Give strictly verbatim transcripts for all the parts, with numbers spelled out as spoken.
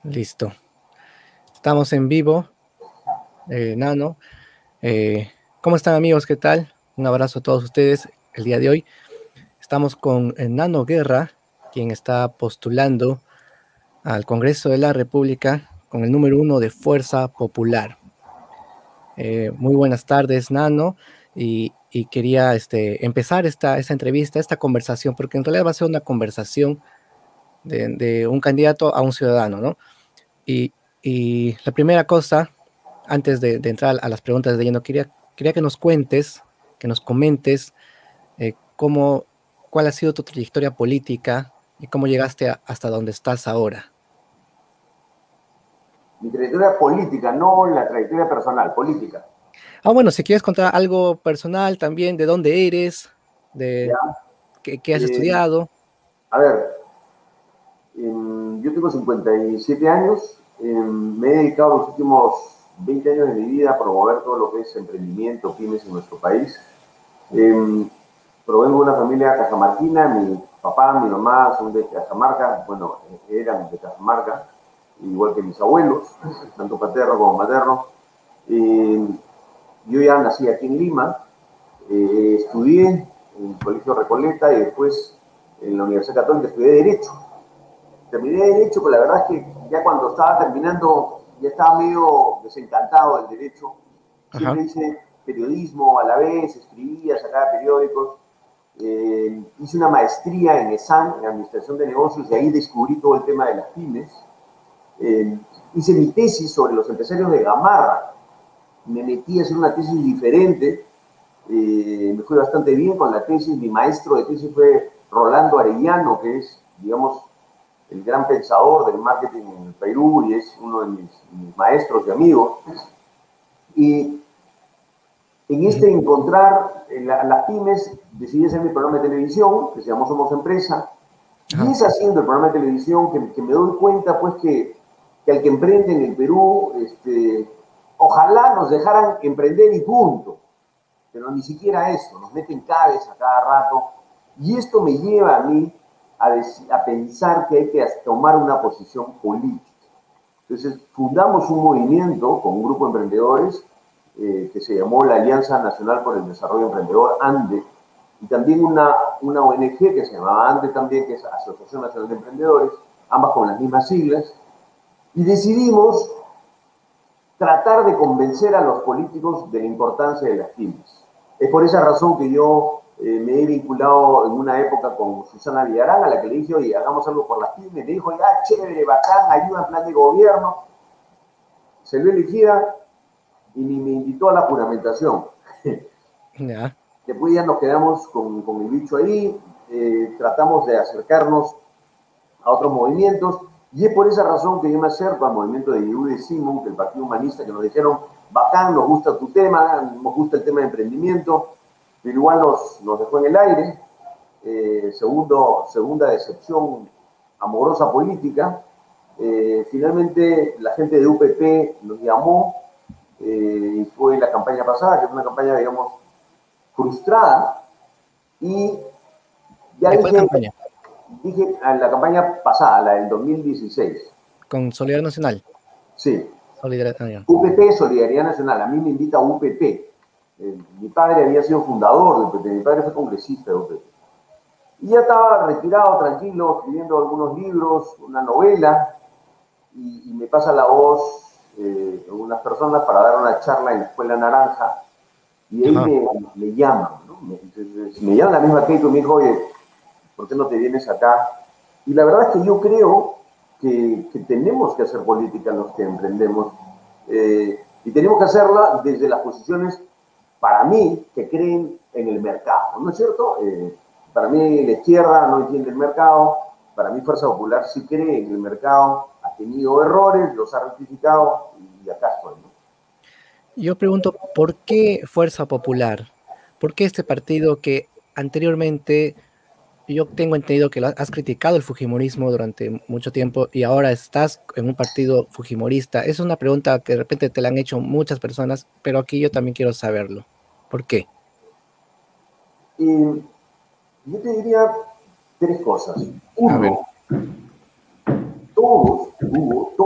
Listo. Estamos en vivo, eh, Nano. Eh, ¿Cómo están, amigos? ¿Qué tal? Un abrazo a todos ustedes el día de hoy. Estamos con eh, Nano Guerra, quien está postulando al Congreso de la República con el número uno de Fuerza Popular. Eh, muy buenas tardes, Nano. Y, y quería este, empezar esta, esta entrevista, esta conversación, porque en realidad va a ser una conversación de, de un candidato a un ciudadano, ¿no? Y, y la primera cosa, antes de, de entrar a las preguntas de lleno, quería, quería que nos cuentes, que nos comentes eh, cómo, cuál ha sido tu trayectoria política y cómo llegaste a- hasta donde estás ahora. Mi trayectoria política, no la trayectoria personal, política. Ah, bueno, si quieres contar algo personal también, de dónde eres, ¿Ya? de qué, qué has Eh, estudiado. a ver, eh, yo tengo cincuenta y siete años, eh, me he dedicado los últimos veinte años de mi vida a promover todo lo que es emprendimiento, pymes en nuestro país. Eh, Provengo de una familia cajamarquina, mi papá, mi mamá son de Cajamarca, bueno, eran de Cajamarca, igual que mis abuelos, tanto paterno como materno. Eh, yo ya nací aquí en Lima, eh, estudié en el Colegio Recoleta y después en la Universidad Católica estudié Derecho. Terminé Derecho, pero la verdad es que ya cuando estaba terminando, ya estaba medio desencantado del Derecho. Ajá. Siempre hice periodismo a la vez, escribía, sacaba periódicos. Eh, hice una maestría en ESAN, en Administración de Negocios, y ahí descubrí todo el tema de las pymes. Eh, Hice mi tesis sobre los empresarios de Gamarra. Me metí a hacer una tesis diferente, eh, me fue bastante bien con la tesis. Mi maestro de tesis fue Rolando Arellano, que es, digamos, el gran pensador del marketing en el Perú y es uno de mis, mis maestros y amigos. Y en Ujú. este encontrar en la, las pymes, decidí hacer mi programa de televisión, que se llamó Somos Empresa, y Ajá. es haciendo el programa de televisión que, que me doy cuenta, pues, que, que al que emprende en el Perú, este, ojalá nos dejaran emprender y punto, pero ni siquiera eso, nos meten cabeza a cada rato, y esto me lleva a mí a, a pensar que hay que tomar una posición política. Entonces, fundamos un movimiento con un grupo de emprendedores eh, que se llamó la Alianza Nacional por el Desarrollo Emprendedor, ANDE, y también una, una O N G que se llamaba ANDE también, que es Asociación Nacional de Emprendedores, ambas con las mismas siglas, y decidimos tratar de convencer a los políticos de la importancia de las pymes. Es por esa razón que yo eh, me he vinculado en una época con Susana Villarán, a la que le dije, oye, hagamos algo por las pymes. Me dijo, ya, chévere, bacán, ayuda en plan de gobierno. Se vio elegida y ni me invitó a la juramentación. Ya. Después ya nos quedamos con, con el bicho ahí, eh, tratamos de acercarnos a otros movimientos, y es por esa razón que yo me acerco al movimiento de Yehuda y Simón, del Partido Humanista, que nos dijeron, bacán, nos gusta tu tema, nos gusta el tema de emprendimiento, pero igual nos, nos dejó en el aire. Eh, segundo, segunda decepción amorosa política. Eh, finalmente la gente de U P P nos llamó, eh, y fue la campaña pasada, que fue una campaña, digamos, frustrada, y ya ¿De cuál dije, campaña? dije a la campaña pasada, la del dos mil dieciséis. Con Solidaridad Nacional. Sí, Solidaridad. U P P, Solidaridad Nacional, a mí me invita a U P P. Eh, mi padre había sido fundador de U P P, mi padre fue congresista de U P P. Y ya estaba retirado, tranquilo, escribiendo algunos libros, una novela, y, y me pasa la voz eh, unas personas para dar una charla en la Escuela Naranja, y ahí Ajá. me, me llaman, ¿no? Me, entonces, me llaman la misma Keiko y me dijo, oye, ¿por qué no te vienes acá? Y la verdad es que yo creo que, que tenemos que hacer política los que emprendemos, eh, y tenemos que hacerla desde las posiciones, para mí, que creen en el mercado, ¿no es cierto? Eh, para mí la izquierda no entiende el mercado, para mí Fuerza Popular sí cree en el mercado, ha tenido errores, los ha rectificado y acá estoy, ¿no? Yo pregunto, ¿por qué Fuerza Popular? ¿Por qué este partido que anteriormente yo tengo entendido que lo has criticado el fujimorismo durante mucho tiempo y ahora estás en un partido fujimorista? Es una pregunta que de repente te la han hecho muchas personas, pero aquí yo también quiero saberlo. ¿Por qué? Y yo te diría tres cosas. A ver. Uno, todos, todos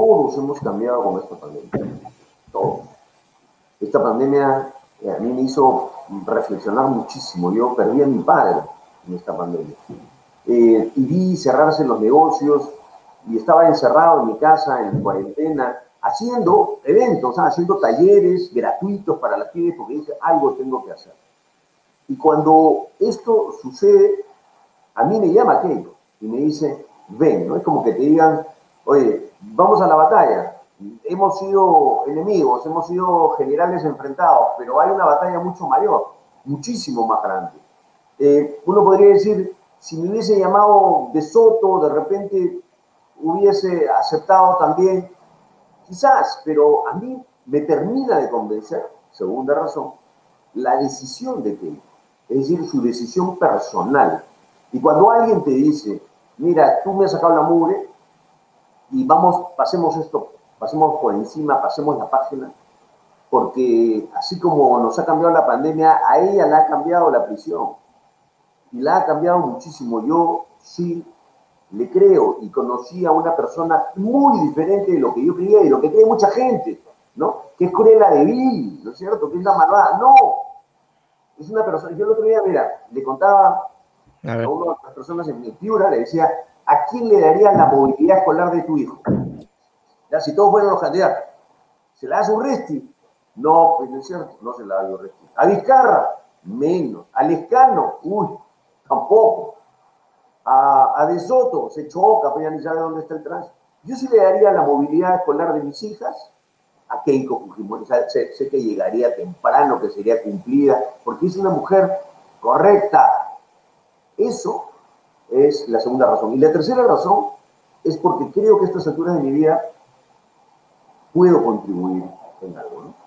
hemos cambiado con esta pandemia. Todos. Esta pandemia eh, a mí me hizo reflexionar muchísimo. Yo perdí a mi padre en esta pandemia. Eh, y vi cerrarse los negocios y estaba encerrado en mi casa, en cuarentena, haciendo eventos, ¿sabes? Haciendo talleres gratuitos para las pymes, porque dije, algo tengo que hacer. Y cuando esto sucede, a mí me llama Keiko y me dice, ven, ¿no? Es como que te digan, oye, vamos a la batalla. Hemos sido enemigos, hemos sido generales enfrentados, pero hay una batalla mucho mayor, muchísimo más grande. Eh, uno podría decir, si me hubiese llamado De Soto, de repente hubiese aceptado también, quizás, pero a mí me termina de convencer, segunda razón, la decisión de Keiko, es decir, su decisión personal. Y cuando alguien te dice, mira, tú me has sacado la mugre y vamos, pasemos esto, pasemos por encima, pasemos la página, porque así como nos ha cambiado la pandemia, a ella la ha cambiado la prisión. Y la ha cambiado muchísimo. Yo sí le creo y conocí a una persona muy diferente de lo que yo creía y de lo que cree mucha gente, ¿no? Que es Cruella de Vil, ¿no es cierto? Que es la malvada. No, es una persona, yo el otro día, mira, le contaba A a ver. una de las personas en mi Piura, le decía, ¿a quién le darías la movilidad escolar de tu hijo? Ya, si todos fueran los candidatos, ¿se la das a Urresti? No, pues no es cierto, no se la da a Urresti. ¿A Vizcarra? Menos. ¿A Lescano? Uy, tampoco. A, a De Soto se choca, pues ya ni sabe dónde está el tránsito. Yo sí le daría la movilidad escolar de mis hijas a Keiko Fujimori. O sea, sé, sé que llegaría temprano, que sería cumplida, porque es una mujer correcta. Eso es la segunda razón. Y la tercera razón es porque creo que a estas alturas de mi vida puedo contribuir en algo, ¿no?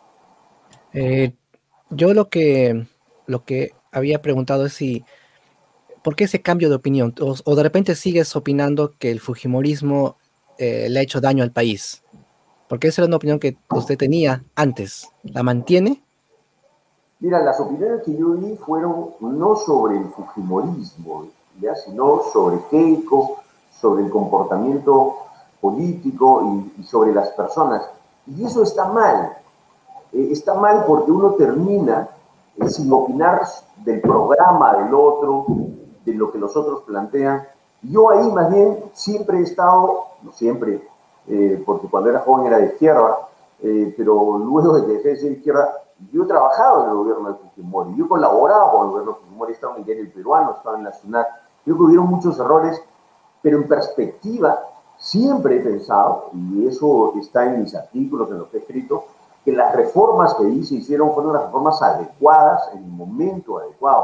Eh, yo lo que, lo que había preguntado es si, ¿por qué ese cambio de opinión? O, o de repente sigues opinando que el fujimorismo eh, le ha hecho daño al país. Porque esa era una opinión que usted tenía antes. ¿La mantiene? Mira, las opiniones que yo di fueron no sobre el fujimorismo, ¿ya? Sino sobre Keiko, sobre el comportamiento político y, y sobre las personas. Y eso está mal. Eh, está mal porque uno termina eh, sin opinar del programa del otro, de lo que los otros plantean. Yo ahí más bien siempre he estado, no siempre, eh, porque cuando era joven era de izquierda, eh, pero luego de que dejé de ser de izquierda, yo he trabajado en el gobierno de Fujimori, yo he colaborado con el gobierno de Fujimori, he estado en el diario El Peruano, he estado en la SUNAT. Creo que hubieron muchos errores, pero en perspectiva siempre he pensado, y eso está en mis artículos, en lo que he escrito, que las reformas que ahí se hicieron fueron las reformas adecuadas en el momento adecuado.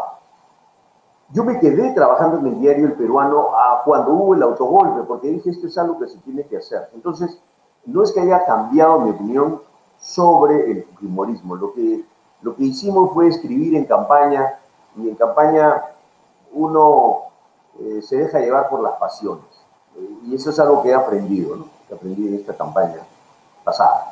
Yo me quedé trabajando en el diario El Peruano a cuando hubo el autogolpe, porque dije, esto es algo que se tiene que hacer. Entonces, no es que haya cambiado mi opinión sobre el fujimorismo. Lo que, lo que hicimos fue escribir en campaña, y en campaña uno eh, se deja llevar por las pasiones. Eh, y eso es algo que he aprendido, ¿no? Que aprendí en esta campaña pasada.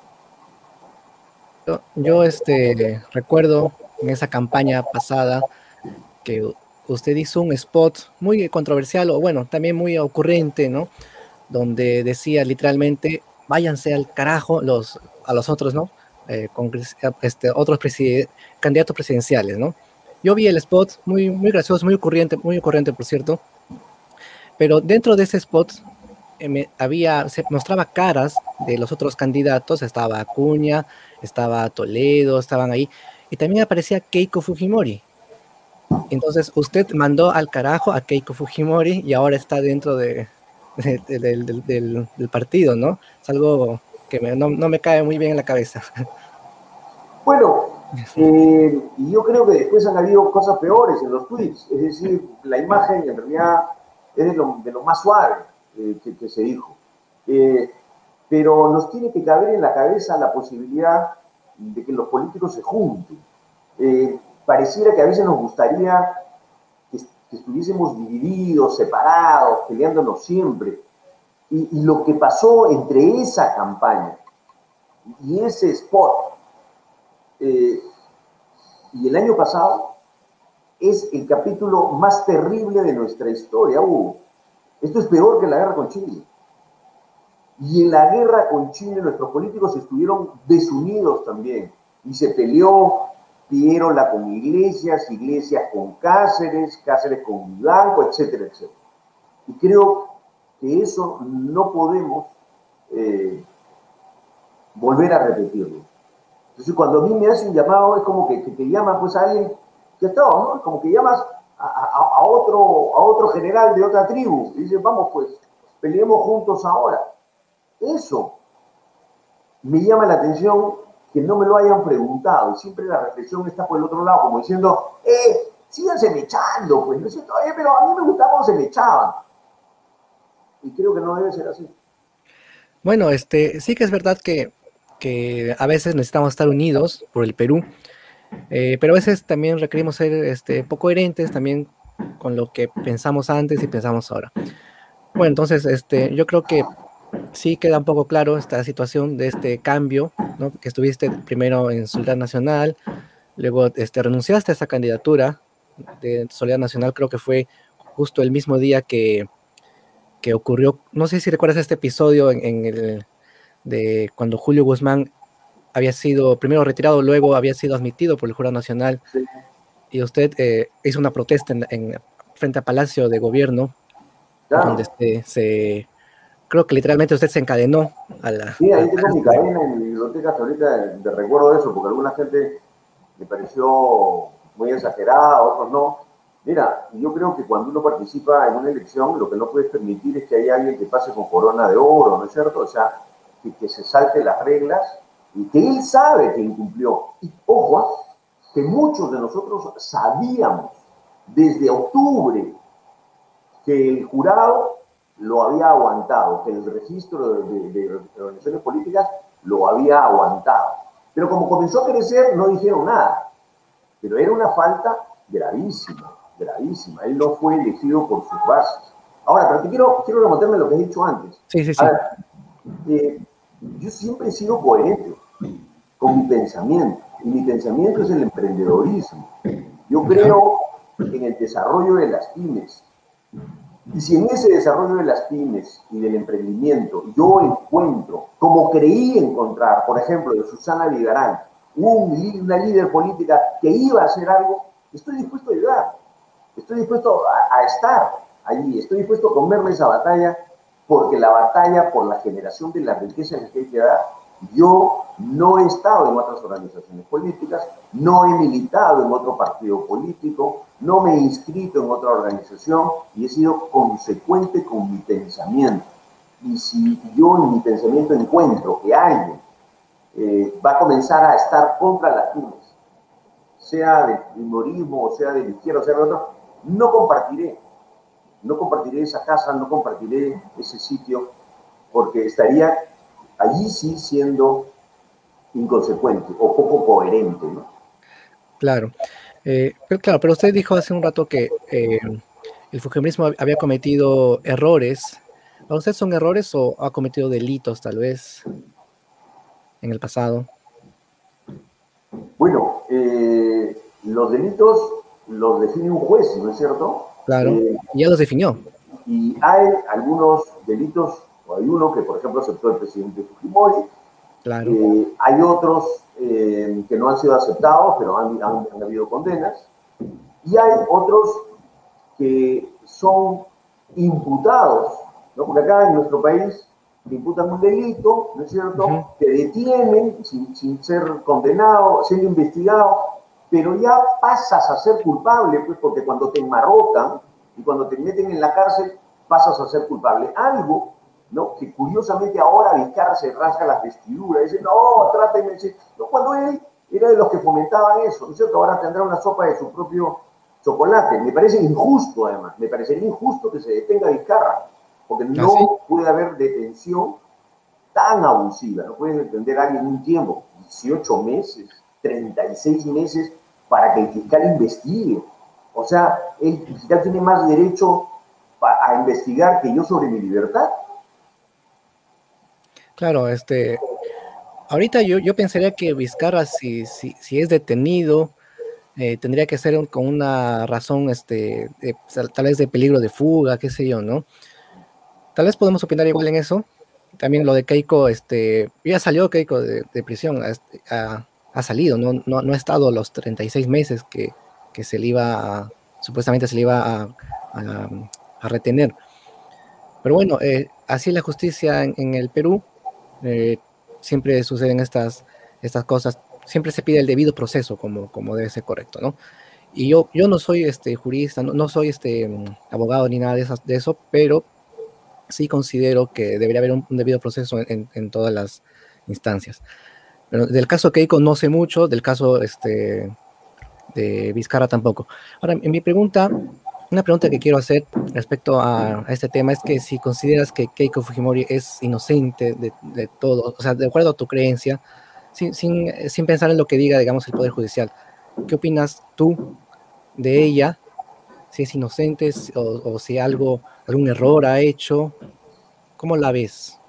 Yo, yo, este, recuerdo en esa campaña pasada que u- usted hizo un spot muy controversial, o bueno, también muy ocurrente, ¿no? Donde decía literalmente, váyanse al carajo los, a los otros, ¿no? Eh, congres- este, otros preside- candidatos presidenciales, ¿no? Yo vi el spot muy, muy gracioso, muy ocurrente, muy ocurrente, por cierto, pero dentro de ese spot eh, me- había, se mostraba caras de los otros candidatos, estaba Acuña, estaba Toledo, estaban ahí, y también aparecía Keiko Fujimori. Entonces usted mandó al carajo a Keiko Fujimori y ahora está dentro de, de- de- del, del- del- del partido, ¿no? Es algo que me- no, no me cae muy bien en la cabeza. Bueno, eh, y yo creo que después han habido cosas peores en los tweets, es decir, la imagen en realidad es de lo, de lo más suave eh, que, que, se dijo. Eh, pero nos tiene que caber en la cabeza la posibilidad de que los políticos se junten. Eh, pareciera que a veces nos gustaría que, que estuviésemos divididos, separados, peleándonos siempre. Y, y lo que pasó entre esa campaña y ese spot eh, y el año pasado es el capítulo más terrible de nuestra historia, Hugo. Esto es peor que la guerra con Chile. Y en la guerra con Chile nuestros políticos estuvieron desunidos también. Y se peleó Piérola con Iglesias, Iglesias con Cáceres, Cáceres con Blanco, etcétera, etcétera. Y creo que eso no podemos eh, volver a repetirlo. Entonces, cuando a mí me hace un llamado, es como que, que te llama pues a alguien que está, ¿no? Como que llamas a, a, a, otro, a otro general de otra tribu y dices, vamos pues, peleemos juntos ahora. Eso me llama la atención que no me lo hayan preguntado. Siempre la reflexión está por el otro lado, como diciendo, eh, síganse mechando, pues, ¿no es cierto? Eh, pero a mí me gustaba cuando se me echaban. Y creo que no debe ser así. Bueno, este, sí que es verdad que, que a veces necesitamos estar unidos por el Perú, eh, pero a veces también requerimos ser este, poco coherentes también con lo que pensamos antes y pensamos ahora. Bueno, entonces este, yo creo que sí queda un poco claro esta situación de este cambio, ¿no? Que estuviste primero en Soledad Nacional, luego este, renunciaste a esa candidatura de Soledad Nacional, creo que fue justo el mismo día que, que ocurrió, no sé si recuerdas este episodio en, en el de cuando Julio Guzmán había sido primero retirado, luego había sido admitido por el Jurado Nacional, Sí. y usted eh, hizo una protesta en, en, frente a Palacio de Gobierno, donde Claro. se, se, creo que literalmente usted se encadenó a la... Sí, A, ahí a tengo mi este, cadena en mi biblioteca hasta ahorita de, de recuerdo de eso, porque alguna gente me pareció muy exagerada, otros no. Mira, yo creo que cuando uno participa en una elección, lo que no puedes permitir es que haya alguien que pase con corona de oro, ¿no es cierto? O sea, que, que se salte las reglas y que él sabe que incumplió. Y ojo, que muchos de nosotros sabíamos desde octubre que el jurado lo había aguantado, que el registro de, de, de organizaciones políticas lo había aguantado. Pero como comenzó a crecer, no dijeron nada. Pero era una falta gravísima, gravísima. Él no fue elegido por sus bases. Ahora, pero te quiero, quiero remontarme a lo que he dicho antes. sí, sí, A sí, ver, eh, yo siempre he sido coherente con mi pensamiento. Y mi pensamiento es el emprendedorismo. Yo ya, creo en el desarrollo de las pymes. Y si en ese desarrollo de las pymes y del emprendimiento yo encuentro, como creí encontrar, por ejemplo, de Susana Ligarán, un, una líder política que iba a hacer algo, estoy dispuesto a ayudar, estoy dispuesto a, a estar allí, estoy dispuesto a comerme esa batalla, porque la batalla por la generación de la riqueza que hay que dar, yo no he estado en otras organizaciones políticas, no he militado en otro partido político, no me he inscrito en otra organización y he sido consecuente con mi pensamiento. Y si yo en mi pensamiento encuentro que alguien eh, va a comenzar a estar contra las pymes, sea del humorismo, sea de la izquierda, o sea de otro, no compartiré. No compartiré esa casa, no compartiré ese sitio, porque estaría allí sí siendo inconsecuente o poco coherente, ¿no? claro. Eh, pero, claro, pero usted dijo hace un rato que eh, el fujimorismo había cometido errores. ¿Para usted son errores o ha cometido delitos tal vez en el pasado? Bueno, eh, los delitos los define un juez, ¿no es cierto? Claro, Eh, y ya los definió. y hay algunos delitos, o hay uno que por ejemplo aceptó el presidente Fujimori, Claro. eh, hay otros eh, que no han sido aceptados, pero han, han, han habido condenas, y hay otros que son imputados, ¿no? Porque acá en nuestro país te imputan un delito, ¿no es Ujú. cierto? Te detienen sin, sin ser condenado, siendo investigado, pero ya pasas a ser culpable, pues porque cuando te enmarrocan y cuando te meten en la cárcel, pasas a ser culpable. Algo, ¿no? Que curiosamente ahora Vizcarra se rasga las vestiduras, dice, no, trátenme, no, cuando él era de los que fomentaban eso, ¿no es cierto? Ahora tendrá una sopa de su propio chocolate. Me parece injusto, además. Me parecería injusto que se detenga a Vizcarra, porque ¿Ah, sí? no puede haber detención tan abusiva. No puedes detener a alguien un tiempo, dieciocho meses, treinta y seis meses, para que el fiscal investigue. O sea, el fiscal tiene más derecho a investigar que yo sobre mi libertad. Claro, este, ahorita yo, yo pensaría que Vizcarra, si, si, si es detenido, eh, tendría que ser un- con una razón, este, de, tal vez de peligro de fuga, qué sé yo, ¿no? Tal vez podemos opinar igual en eso. también lo de Keiko, este, ya salió Keiko de, de prisión, ha, ha- ha salido, no, no, no ha estado los treinta y seis meses que, que se le iba a, supuestamente se le iba a, a- a retener. Pero bueno, eh, así es la justicia en, en el Perú, eh, siempre suceden estas, estas cosas, siempre se pide el debido proceso como, como debe ser correcto, ¿no? Y yo, yo no soy este, jurista, no, no soy este, mm, abogado ni nada de, esas, de eso, pero sí considero que debería haber un, un debido proceso en, en, en todas las instancias. Pero del caso Keiko no sé mucho, del caso este, de Vizcarra tampoco. Ahora, en mi pregunta, una pregunta que quiero hacer respecto a, a este tema es que si consideras que Keiko Fujimori es inocente de, de todo, o sea, de acuerdo a tu creencia, sin, sin, sin pensar en lo que diga, digamos, el Poder Judicial, ¿qué opinas tú de ella? Si es inocente si- o, o si algo, algún error ha hecho, ¿cómo la ves?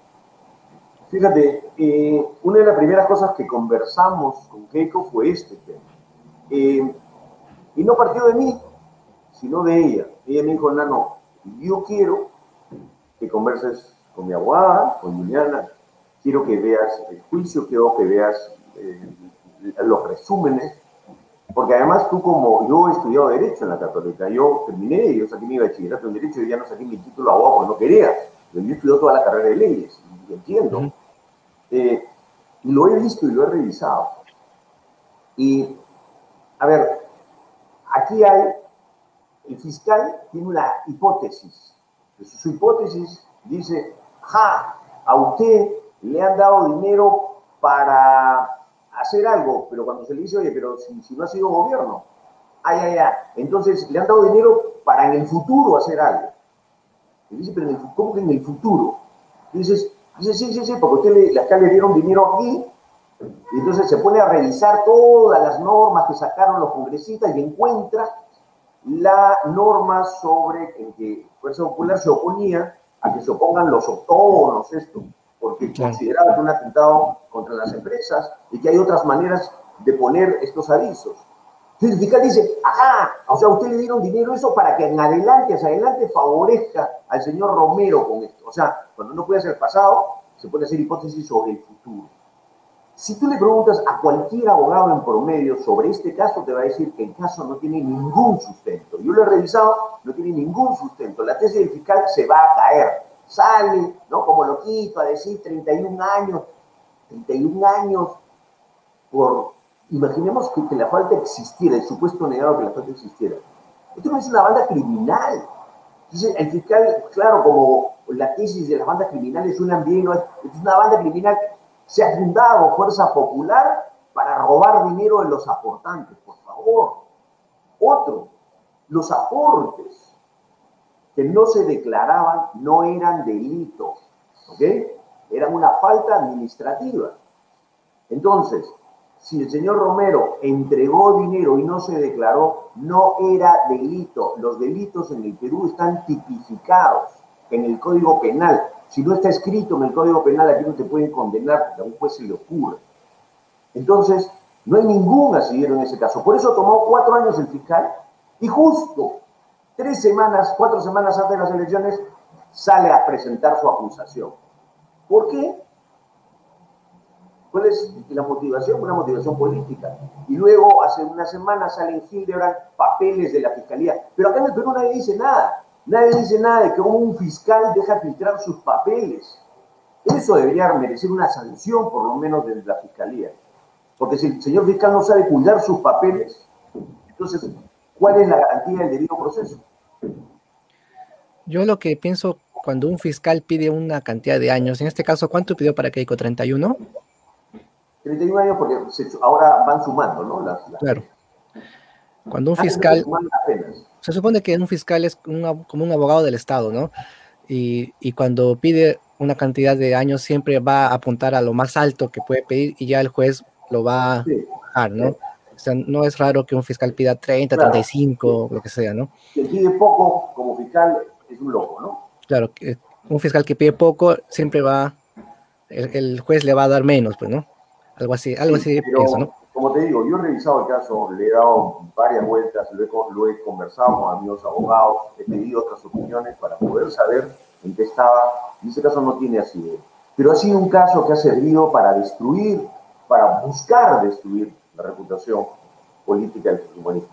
Fíjate, eh, una de las primeras cosas que conversamos con Keiko fue este tema. Eh, y no partió de mí, sino de ella. Ella me dijo, Nano, yo quiero que converses con mi abogada, con Juliana, quiero que veas el juicio, quiero que veas eh, los resúmenes, porque además tú como, yo he estudiado Derecho en la Católica, yo terminé, yo saqué mi bachillerato en Derecho y ya no saqué mi título de abogado porque no quería, yo he estudiado toda la carrera de leyes, y entiendo, Ujú. eh, y lo he visto y lo he revisado. Y, a ver, aquí hay, el fiscal tiene una hipótesis. Entonces, su hipótesis dice, ja, a usted le han dado dinero para hacer algo, pero cuando se le dice, oye, pero si, si no ha sido gobierno, ay, ay, ay, entonces le han dado dinero para en el futuro hacer algo. Y dice, pero en el, ¿cómo que en el futuro? Y dices, dice, sí, sí, sí, porque usted le, acá le dieron dinero aquí, y entonces se pone a revisar todas las normas que sacaron los congresistas y encuentra la norma sobre en que Fuerza Popular se oponía a que se opongan los autónomos, esto, porque Claro. consideraba que un atentado contra las empresas y que hay otras maneras de poner estos avisos. Entonces el fiscal dice, ajá, o sea, a usted le dieron dinero eso para que en adelante, hacia adelante, favorezca al señor Romero con esto. O sea, cuando no puede ser el pasado, se puede hacer hipótesis sobre el futuro. Si tú le preguntas a cualquier abogado en promedio sobre este caso, te va a decir que el caso no tiene ningún sustento. Yo lo he revisado, no tiene ningún sustento. La tesis del fiscal se va a caer. Sale, ¿no? Como loquito, a decir treinta y un años. treinta y un años por... Imaginemos que, que la falta existiera, el supuesto negado que la falta existiera. Esto no es una banda criminal. Entonces, el fiscal, claro, como la tesis de las bandas criminales suenan bien, ¿no? Es una banda criminal, se ha fundado Fuerza Popular para robar dinero de los aportantes, por favor. Otro, los aportes que no se declaraban no eran delitos, ¿ok? Eran una falta administrativa. Entonces, si el señor Romero entregó dinero y no se declaró, no era delito. Los delitos en el Perú están tipificados en el Código Penal. Si no está escrito en el Código Penal, aquí no te pueden condenar porque a un juez se le ocurre. Entonces, no hay ningún asidero en ese caso. Por eso tomó cuatro años el fiscal y justo tres semanas, cuatro semanas antes de las elecciones, sale a presentar su acusación. ¿Por qué? ¿Cuál es la motivación? Una motivación política. Y luego, hace una semana, salen Hildebrand papeles de la fiscalía. Pero acá en el Perú nadie dice nada. Nadie dice nada de que un fiscal deja filtrar sus papeles. Eso debería merecer una sanción, por lo menos, desde la fiscalía. Porque si el señor fiscal no sabe cuidar sus papeles, entonces, ¿cuál es la garantía del debido proceso? Yo lo que pienso cuando un fiscal pide una cantidad de años, en este caso, ¿cuánto pidió para Keiko? ¿treinta y uno? treinta y un años porque se, ahora van sumando, ¿no? Las, las Claro. penas. Cuando un Antes no se fiscal, sumaban las penas. se supone que un fiscal es una- como un abogado del Estado, ¿no? Y, y cuando pide una cantidad de años siempre va a apuntar a lo más alto que puede pedir y ya el juez lo va a Sí, bajar, ¿no? sí, O sea, no es raro que un fiscal pida treinta, treinta y claro. Sí. cinco, lo que sea, ¿no? Quien pide poco como fiscal es un loco, ¿no? Claro, que un fiscal que pide poco siempre va, el, el juez le va a dar menos, pues, ¿no? Algo así, algo Sí, así pienso, ¿no? pero como te digo, yo he revisado el caso, le he dado varias vueltas, lo he, lo he conversado con amigos abogados, he pedido otras opiniones para poder saber en qué estaba Y este caso no tiene asidero. Pero ha sido un caso que ha servido para destruir, para buscar destruir la reputación política del fujimorismo.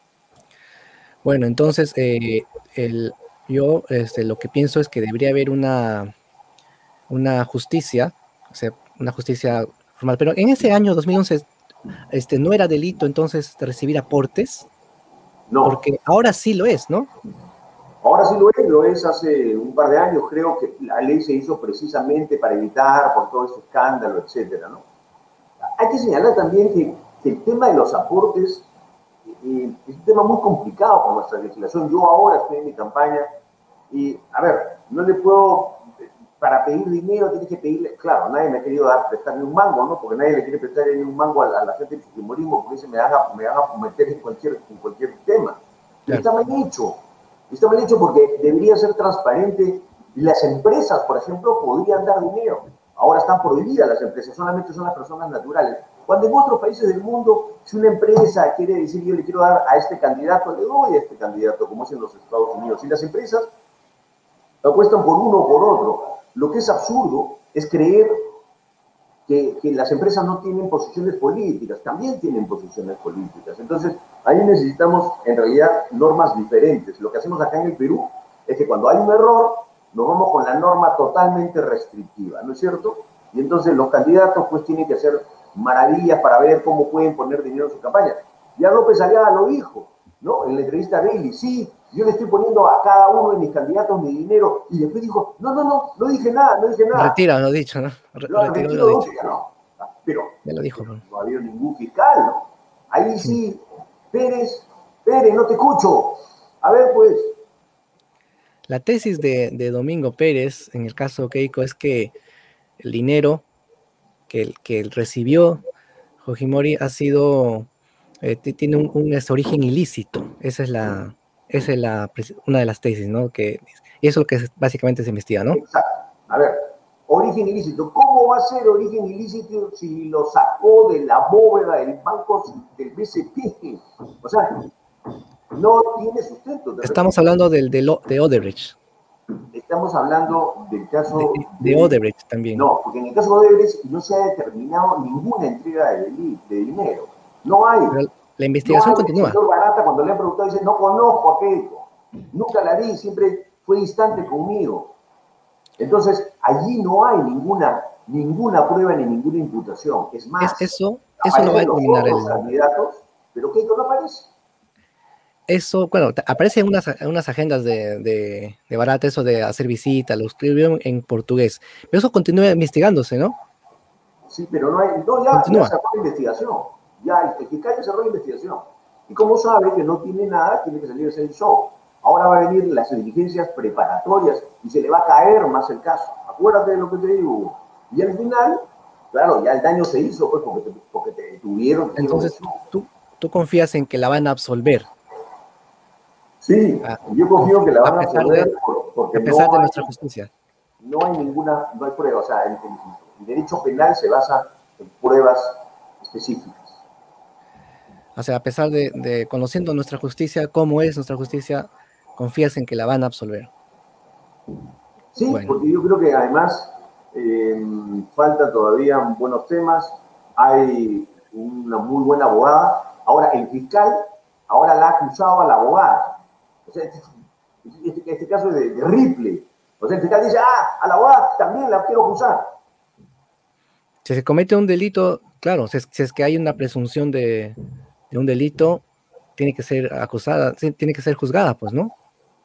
Bueno, entonces, eh, el, yo este, lo que pienso es que debería haber una, una justicia, o sea, una justicia formal. Pero en ese año dos mil once este, no era delito entonces recibir aportes, No. porque ahora sí lo es, ¿no? Ahora sí lo es, lo es hace un par de años, creo que la ley se hizo precisamente para evitar por todo ese escándalo, etcétera, ¿no? Hay que señalar también que, que el tema de los aportes eh, es un tema muy complicado con nuestra legislación. Yo ahora estoy en mi campaña y, a ver, no le puedo, para pedir dinero tienes que pedirle, claro, nadie me ha querido dar, prestar ni un mango, ¿no? Porque nadie le quiere prestar ni un mango a la, a la gente del fujimorismo, porque dice me van a, me van a meter en cualquier, en cualquier tema. Pero está mal hecho. Está mal hecho porque debería ser transparente y las empresas, por ejemplo, podrían dar dinero. Ahora están prohibidas las empresas, solamente son las personas naturales. Cuando en otros países del mundo, si una empresa quiere decir yo le quiero dar a este candidato, le doy a este candidato, como es en los Estados Unidos. Y las empresas apuestan por uno o por otro. Lo que es absurdo es creer que, que las empresas no tienen posiciones políticas, también tienen posiciones políticas. Entonces, ahí necesitamos, en realidad, normas diferentes. Lo que hacemos acá en el Perú es que cuando hay un error, nos vamos con la norma totalmente restrictiva, ¿no es cierto? Y entonces los candidatos pues tienen que hacer maravillas para ver cómo pueden poner dinero en su campaña. Ya López Aliaga lo dijo, ¿no? En la entrevista a Bailey, sí, yo le estoy poniendo a cada uno de mis candidatos mi dinero, y después dijo, no, no, no, no dije nada, no dije nada. Retira lo dicho, ¿no? Re Lo retiro retiro lo dicho. Ya no. Pero ya lo dijo, ¿no? No había ningún fiscal, ¿no? Ahí sí, Pérez, Pérez, no te escucho. A ver, pues. La tesis de, de Domingo Pérez, en el caso Keiko, es que el dinero que, el, que él recibió Fujimori ha sido, eh, tiene un, un es origen ilícito. Esa es la, esa es la, una de las tesis, ¿no? Que, y eso es lo que básicamente se investiga, ¿no? Exacto. A ver, origen ilícito. ¿Cómo va a ser origen ilícito si lo sacó de la bóveda del banco del B C P? O sea, no tiene sustento. Estamos hablando del, de, lo, de Odebrecht. Estamos hablando del caso de, de, de Odebrecht también. No, porque en el caso de Odebrecht no se ha determinado ninguna entrega de, de dinero. No hay. Pero la investigación no hay. continúa. El señor Barata, cuando le han preguntado, dice, no conozco a Keiko. Nunca la vi, siempre fue distante conmigo. Entonces, allí no hay ninguna, ninguna prueba ni ninguna imputación. Es más, es eso, eso lo va a determinar los el... candidatos, pero Keiko no aparece. Eso, bueno, aparece en unas, en unas agendas de, de, de Barata, eso de hacer visita, lo escribió en portugués. Pero eso continúa investigándose, ¿no? Sí, pero no hay, no, ya, ya cerró la investigación. Ya, el fiscal ya cerró la investigación. Y como sabe que no tiene nada, tiene que salir a hacer el show. Ahora va a venir las diligencias preparatorias y se le va a caer más el caso. Acuérdate de lo que te digo. Y al final, claro, ya el daño se hizo, pues, porque te, porque te detuvieron. Entonces, tú, tú confías en que la van a absolver. Sí, ah, yo confío que la van a absolver de, porque a pesar no de hay, nuestra justicia. No hay ninguna, no hay prueba. O sea, el, el, el derecho penal se basa en pruebas específicas. O sea, a pesar de, de conociendo nuestra justicia, cómo es nuestra justicia, confías en que la van a absolver. Sí, bueno. Porque yo creo que además eh, falta todavía buenos temas, hay una muy buena abogada. Ahora, el fiscal ahora la ha acusado a la abogada. O sea, este, este, este caso es de, de Ripley. O sea, el fiscal dice, ah, a la abogada también la quiero acusar. Si se comete un delito, claro, si es, si es que hay una presunción de, de un delito, tiene que ser acusada, tiene que ser juzgada, pues, ¿no?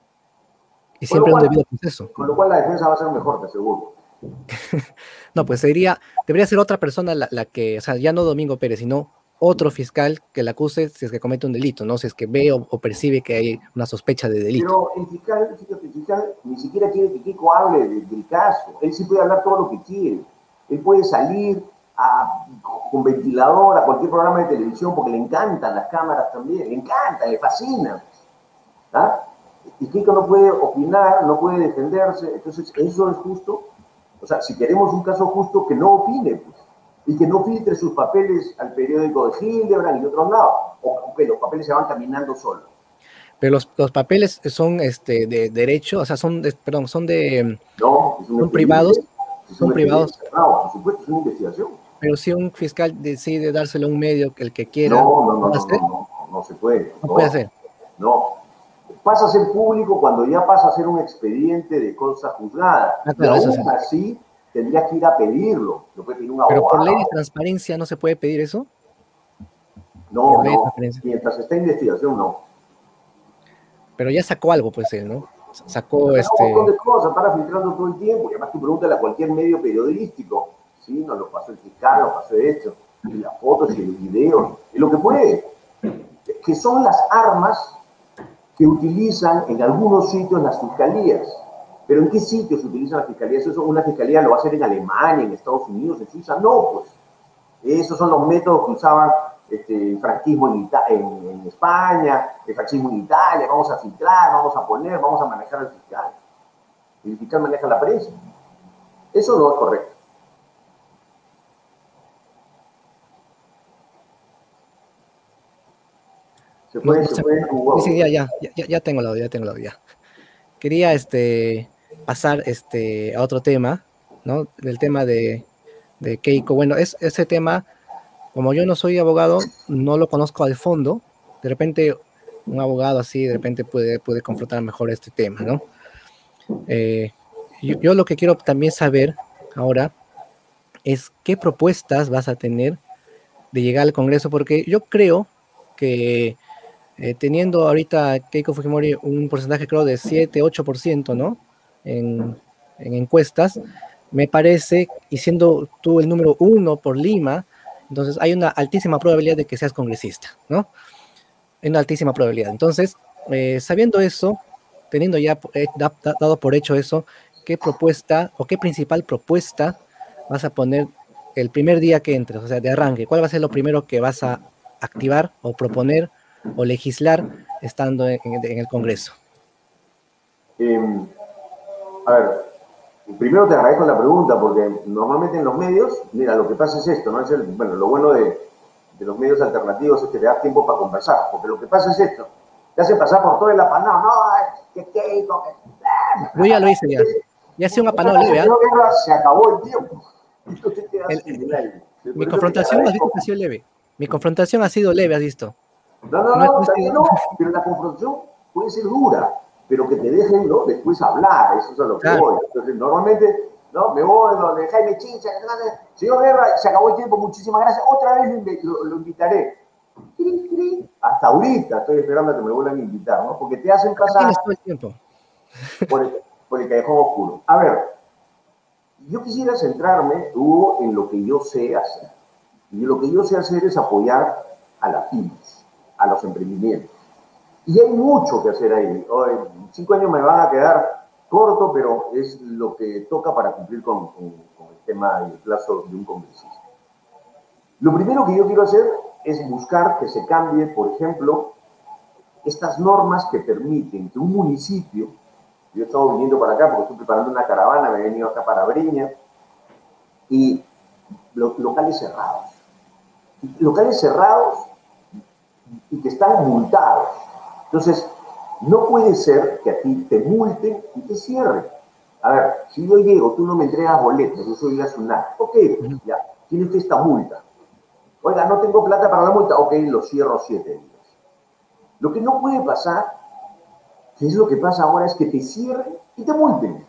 Y siempre cual, un debido proceso. Con lo cual la defensa va a ser mejor, te aseguro. No, pues sería, debería ser otra persona la, la que, o sea, ya no Domingo Pérez, sino otro fiscal que la acuse si es que comete un delito, ¿no? Si es que ve o, o percibe que hay una sospecha de delito. Pero el fiscal, fíjate, el fiscal ni siquiera quiere que Keiko hable de, del caso. Él sí puede hablar todo lo que quiere. Él puede salir a, con ventilador a cualquier programa de televisión porque le encantan las cámaras también, le encanta, le fascina. ¿Ah? Y Keiko no puede opinar, no puede defenderse, entonces eso es justo. O sea, si queremos un caso justo, que no opine, pues, y que no filtre sus papeles al periódico de Hildebrand y de otros lados, o que los papeles se van caminando solos. Pero los, los papeles son este, de derecho, o sea, son, de, perdón, son de, No, es un son privados, es son un privados, cerrado, por supuesto, es una investigación. pero si un fiscal decide dárselo a un medio, el que quiera, No, no, no, ¿puede no, no, hacer? no, no se puede. No puede No, hacer. no. Pasa a ser público cuando ya pasa a ser un expediente de cosa juzgada. Ah, Y claro, eso sí. aún así tendrías que ir a pedirlo. Lo puede pedir un Pero por ley de abogado. transparencia no se puede pedir eso. Por No, ley de no. transparencia. Mientras está en investigación, no. Pero ya sacó algo, pues él, ¿no? Sacó Saca un montón este. de cosas, para filtrando todo el tiempo. Y además tú pregúntale a cualquier medio periodístico. Sí, nos lo pasó el fiscal, nos pasó esto. Y las fotos y los videos. Y lo que puede. Que son las armas que utilizan en algunos sitios las fiscalías. Pero ¿en qué sitios utilizan las fiscalías? Eso una fiscalía lo va a hacer en Alemania, en Estados Unidos, en Suiza. No, pues. Esos son los métodos que usaban este, el franquismo en, Ita en, en España, el fascismo en Italia. Vamos a filtrar, vamos a poner, vamos a manejar al fiscal. Y el fiscal maneja la prensa. Eso no es correcto. Se No, fue, no se sé. fue Sí, sí, Hugo. ya, ya, ya, ya tengo la audio, ya tengo la audio, ya. Quería este, pasar este, a otro tema, ¿no? Del tema de, de Keiko. Bueno, es, ese tema, como yo no soy abogado, no lo conozco al fondo. De repente, un abogado así, de repente puede, puede confrontar mejor este tema, ¿no? Eh, yo, yo lo que quiero también saber ahora es qué propuestas vas a tener de llegar al Congreso, porque yo creo que eh, teniendo ahorita Keiko Fujimori un porcentaje creo de siete ocho por ciento, ¿no? En, en encuestas, me parece, y siendo tú el número uno por Lima, entonces hay una altísima probabilidad de que seas congresista, ¿no? Hay una altísima probabilidad. Entonces, eh, sabiendo eso, teniendo ya eh, da, da, dado por hecho eso, ¿qué propuesta o qué principal propuesta vas a poner el primer día que entres, o sea, de arranque? ¿Cuál va a ser lo primero que vas a activar o proponer o legislar estando en, en, en el Congreso? Eh, a ver, primero te agradezco la pregunta, porque normalmente en los medios, mira, lo que pasa es esto, ¿no? Es el, bueno, lo bueno de, de los medios alternativos es que te das tiempo para conversar, porque lo que pasa es esto, te hacen pasar por todo el apanado, no, que Keiko, que... Yo ya lo hice ya, ya hice un apanado leve, ¿eh? Se acabó el tiempo, y tú te quedas el, en el aire. mi Por eso que te confrontación, has visto agradezco. que ha sido leve. Mi confrontación ha sido leve, has visto. No, no, No, no no, ha también sido... no, pero la confrontación puede ser dura, pero que te dejen, ¿no? Después hablar, eso es a lo que Claro. voy. Entonces, normalmente, ¿no? Me voy, lo de Jaime Chincha, señor Guerra, se acabó el tiempo, muchísimas gracias, otra vez lo, lo, lo invitaré. Hasta ahorita estoy esperando a que me vuelvan a invitar, ¿no? Porque te hacen Acá pasar tienes todo el tiempo. por el, por el callejón oscuro. A ver, yo quisiera centrarme, Hugo, en lo que yo sé hacer. Y lo que yo sé hacer es apoyar a las pymes, a los emprendimientos. Y hay mucho que hacer ahí. Hoy, cinco años me van a quedar corto, pero es lo que toca para cumplir con, con, con el tema y el plazo de un congresista. Lo primero que yo quiero hacer es buscar que se cambie, por ejemplo, estas normas que permiten que un municipio, yo he estado viniendo para acá porque estoy preparando una caravana, me he venido acá para Breña, y lo, locales cerrados. Locales cerrados y que están multados. Entonces, no puede ser que a ti te multen y te cierren. A ver, si yo llego, tú no me entregas boletos, yo soy la SUNAT, ok, pues ya, tiene usted esta multa. Oiga, no tengo plata para la multa, ok, lo cierro siete días. Lo que no puede pasar, que es lo que pasa ahora, es que te cierren y te multen.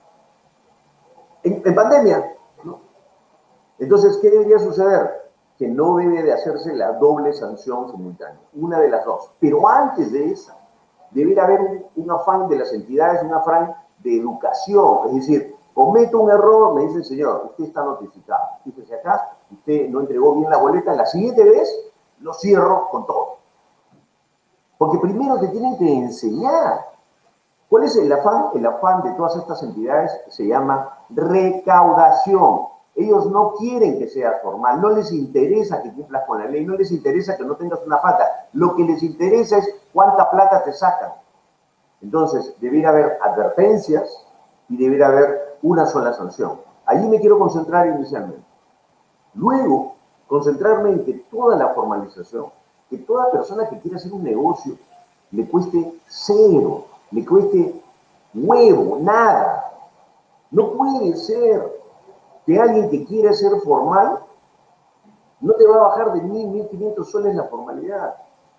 En, en pandemia, ¿no? Entonces, ¿qué debería suceder? Que no debe de hacerse la doble sanción simultánea, una de las dos. Pero antes de esa, debería haber un, un afán de las entidades, un afán de educación. Es decir, cometo un error, me dice el señor, usted está notificado. Fíjese acá, usted no entregó bien la boleta, la siguiente vez lo cierro con todo. Porque primero te tienen que enseñar. ¿Cuál es el afán? El afán de todas estas entidades se llama recaudación. Ellos no quieren que seas formal, no les interesa que cumplas con la ley, no les interesa que no tengas una falta. Lo que les interesa es cuánta plata te sacan. Entonces, debería haber advertencias y debería haber una sola sanción. Allí me quiero concentrar inicialmente. Luego, concentrarme en que toda la formalización, que toda persona que quiera hacer un negocio le cueste cero, le cueste huevo, nada. No puede ser que alguien que quiera ser formal no te va a bajar de mil, mil quinientos soles la formalidad.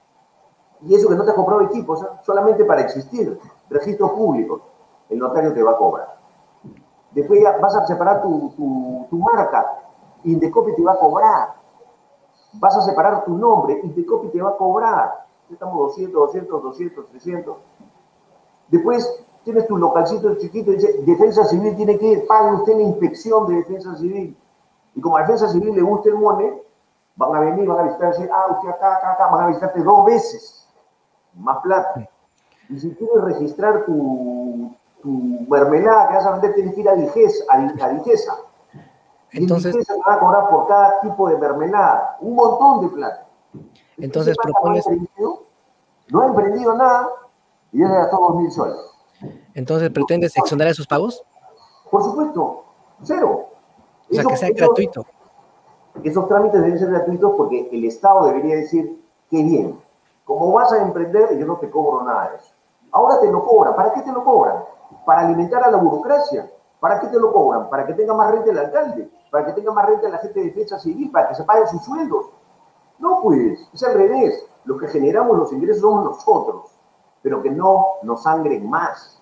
Y eso que no te has comprado equipos, ¿eh? Solamente para existir, registros públicos, el notario te va a cobrar. Después ya vas a separar tu, tu, tu marca, Indecopi te va a cobrar. Vas a separar tu nombre, Indecopi te va a cobrar. Estamos doscientos, doscientos, doscientos, trescientos. Después tienes tu localcito chiquito y dice, Defensa Civil tiene que ir, pague usted la inspección de Defensa Civil. Y como a Defensa Civil le gusta el mone, van a venir, van a visitar y decir, ah, usted acá, acá, acá, van a visitarte dos veces. Más plata. Y si quieres registrar tu, tu mermelada que vas a vender, tienes que ir a Digesa. A, a Digesa. Y Entonces, en Digesa te van a cobrar por cada tipo de mermelada. Un montón de plata. entonces propones, no ha emprendido, no ha emprendido nada y ya se gastó dos mil soles. entonces pretendes exonerar esos pagos, Por supuesto, cero. o sea, Eso, que sea eso, gratuito. esos trámites deben ser gratuitos porque el Estado debería decir, qué bien, como vas a emprender, yo no te cobro nada de eso. Ahora te lo cobran. ¿Para qué te lo cobran? Para alimentar a la burocracia. ¿Para qué te lo cobran? Para que tenga más renta el alcalde, para que tenga más renta la gente de Defensa Civil, para que se paguen sus sueldos. No, pues, es al revés. Los que generamos los ingresos somos nosotros, pero que no nos sangren más.